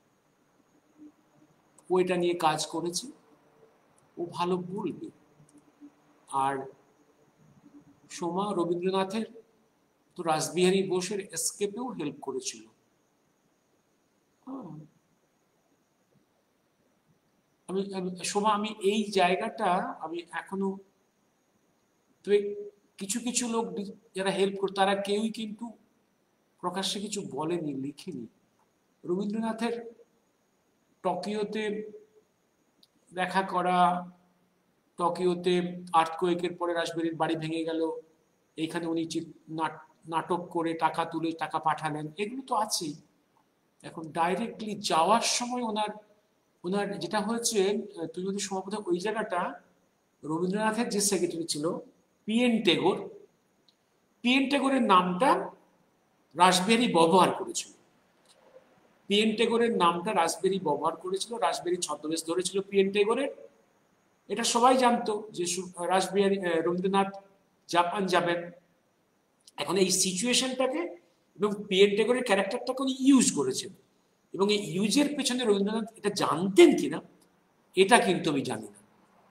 Speaker 1: ও এটা নিয়ে কাজ করেছে, ও ভালো বলবে। আর সোমা রবীন্দ্রনাথের তো রাসবিহারী বোসের এসকেপেও হেল্প করেছিল। সোমা, আমি এই জায়গাটা আমি এখনো কিছু কিছু লোক যারা হেল্প করে তারা কেউই কিন্তু প্রকাশ্যে কিছু বলেনি, লিখেনি। রবীন্দ্রনাথের টোকিওতে দেখা করা, টোকিওতে আর্থকোয়েকের পরে রাসবিহারীর বাড়ি ভেঙে গেল, এইখানে উনি নাটক করে টাকা তুলে টাকা পাঠালেন, এগুলো তো আছেই। এখন ডাইরেক্টলি যাওয়ার সময় ওনার ওনার যেটা হয়েছে, তুই যদি সমাপত ওই জায়গাটা, রবীন্দ্রনাথের যে সেক্রেটারি ছিল পিএন টেগোর, পিএন টেগোরের নামটা রাসবিহারী ব্যবহার করেছিল। পিএন টেগোরের নামটা রাসবিহারী ব্যবহার করেছিল, রাসবিহারী ছদ্মবেশ ধরেছিল পিএন টেগোরের। এটা সবাই জানতো যে রাসবিহারী রবীন্দ্রনাথ জাপান যাবেন। এখন এই সিচুয়েশনটাকে এবং পিএন টেগোরের ক্যারেক্টারটাকে উনি ইউজ করেছেন, এবং এই ইউজের পেছনে রবীন্দ্রনাথ এটা জানতেন কিনা এটা কিন্তু আমি জানি না।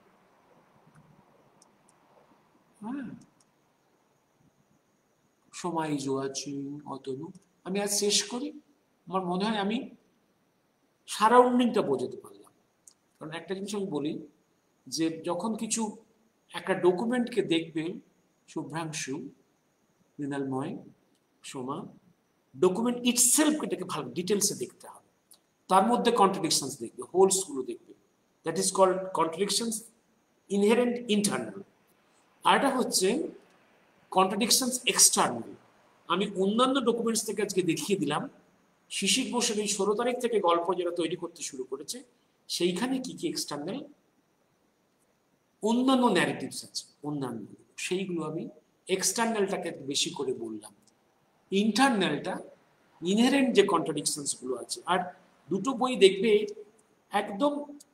Speaker 1: সময় জোয়াচি অতনু, আমি আজ শেষ করি। আমার মনে হয় আমি সারাউন্ডিংটা বোঝাতে পারলাম। কারণ একটা জিনিস আমি বলি যে যখন কিছু একটা ডকুমেন্টকে দেখবে শুভ্রাংশু, মৃণালময়, সোমা, ডকুমেন্ট ইটসেলফ এটাকে ভালো ডিটেলসে দেখতে হবে, তার মধ্যে কন্ট্রাডিকশনস দেখবে, হোলস গুলো দেখবে, that is called contradictions inherent internal. আর এটা হচ্ছে কন্ট্রাডিকশনস এক্সটার্নাল। আমি অন্যান্য ডকুমেন্টস থেকে আজকে দেখিয়ে দিলাম শিশির বোসের এই 16 তারিখ থেকে গল্প যারা তৈরি করতে শুরু করেছে সেইখানে কি কি এক্সটার্নাল অন্যান্য ন্যারেটিভস আছে, অন্যান্য সেইগুলো আমি এক্সটার্নালটাকে বেশি করে বললাম, ইন্টারনালটা ইনহেরেন্ট যে কন্ট্রাডিকশনস গুলো আছে। আর দুটো বই দেখবে একদম,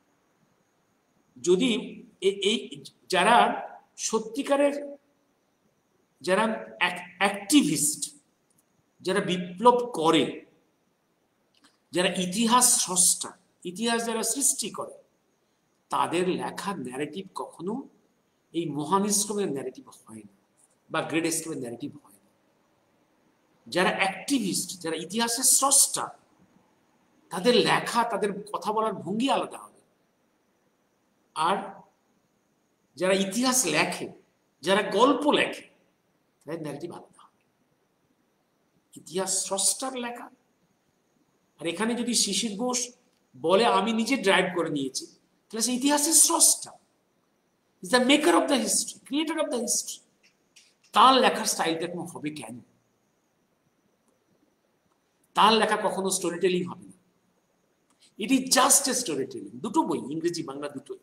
Speaker 1: যদি এই যারা সত্যিকারের যারা অ্যাক্টিভিস্ট, যারা বিপ্লব করে, যারা ইতিহাস স্রষ্টা, ইতিহাস যারা সৃষ্টি করে, তাদের লেখা ন্যারেটিভ কখনো এই মহান স্ক্রমের ন্যারেটিভ হয় না বা গ্রেট স্ক্রমের ন্যারেটিভ হয় না। যারা অ্যাক্টিভিস্ট, যারা ইতিহাসের স্রষ্টা, তাদের লেখা, তাদের কথা বলার ভঙ্গি আলাদা হবে। আর যারা ইতিহাস লেখে, যারা গল্প লেখে, তাদের ন্যারেটিভ আলাদা হবে। ইতিহাস স্রষ্টার লেখা। আর এখানে যদি শিশির ঘোষ বলে আমি নিজে ড্রাইভ করে নিয়েছি, তাহলে সে ইতিহাসের স্রষ্টা, is the maker of the history, creator of the history. তার লেখার স্টাইলটা এরকম হবে কেন? তার লেখা কখনো স্টোরি টেলিং হবে না, it is just a story telling. দুটো বই, ইংরেজি বাংলা দুটোই।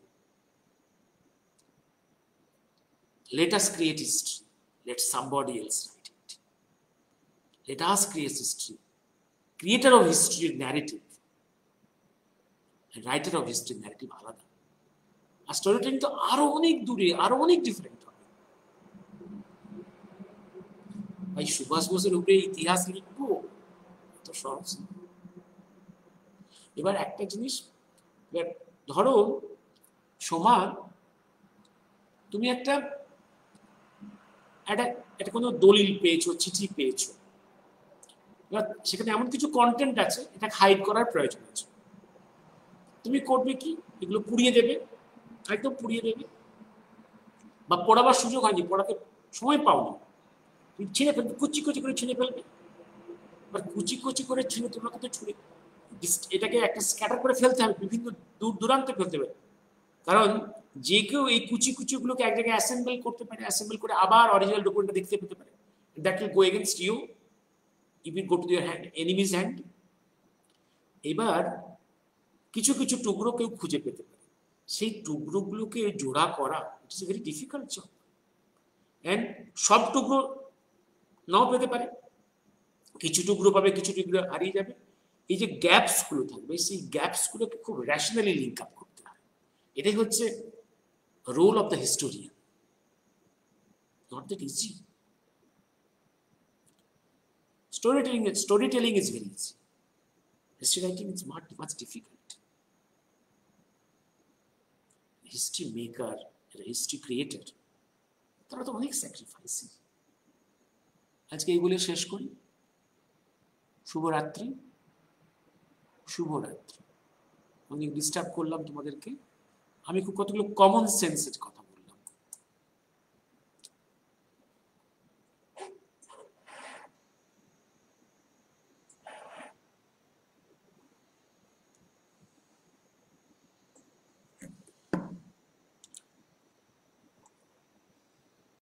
Speaker 1: Let us create history. Let somebody else write it. Let us create history. Creator of history narrative and writer of history narrative আলাদা। আর স্টোরি টেলিং তো আরো অনেক দূরে, আরো অনেক ডিফারেন্ট হবে। ভাই সুভাষ বোসের উপরে ইতিহাস লিখবো তো সহজ। এবার একটা জিনিস, ধরো সোমা, তুমি একটা কোনো দলিল পেয়েছো, চিঠি পেয়েছো, এবার সেখানে এমন কিছু কন্টেন্ট আছে এটা হাইড করার প্রয়োজন আছে। তুমি করবে কি? এগুলো পুড়িয়ে দেবে, একদম পুড়িয়ে দেবে, বা পড়াবার সুযোগ হয়নি, পড়াতে সময় পাওনি, তুমি ছিঁড়ে ফেলবে, কুচি কুচি করে ছিঁড়ে ফেলবে। এবার কুচি কুচি করে ছিঁড়ে তোমাকে তো ছুঁড়ে এটাকে একটা স্ক্যাটার করে ফেলতে হবে, বিভিন্ন দূর দূরান্তে ফেলতে হবে। কারণ যে কেউ এই কুচি কুচিগুলোকে এক জায়গায় অ্যাসেম্বল করতে পারে, অ্যাসেম্বল করে আবার অরিজিনাল ডকুমেন্টটা দেখতে পেতে পারে। That will go against you if it go to your hand, enemy's hand. এবার কিছু কিছু টুকরো কেউ খুঁজে পেতে পারে, সেই টুকরোগুলোকে জোড়া করা it is a very difficult job. And সব টুকরো নাও পেতে পারে, কিছু টুকরো পাবে, কিছু টুকরো হারিয়ে যাবে। এই যে গ্যাপস গুলো থাকবে, সেই গ্যাপস গুলোকে খুব রেশনালি লিঙ্ক আপ করতে হবে। এটাই হচ্ছে role of the historian. Not that easy. Storytelling is very easy. History writing is much difficult. History maker, history creator, তারা তো অনেক স্যাক্রিফাইসিং। আজকে এই বলে শেষ করি। শুভরাত্রি। শুভরাত্রি। অনেক ডিস্টার্ব করলাম তোমাদেরকে। আমি খুব কতগুলো কমন সেন্সের কথা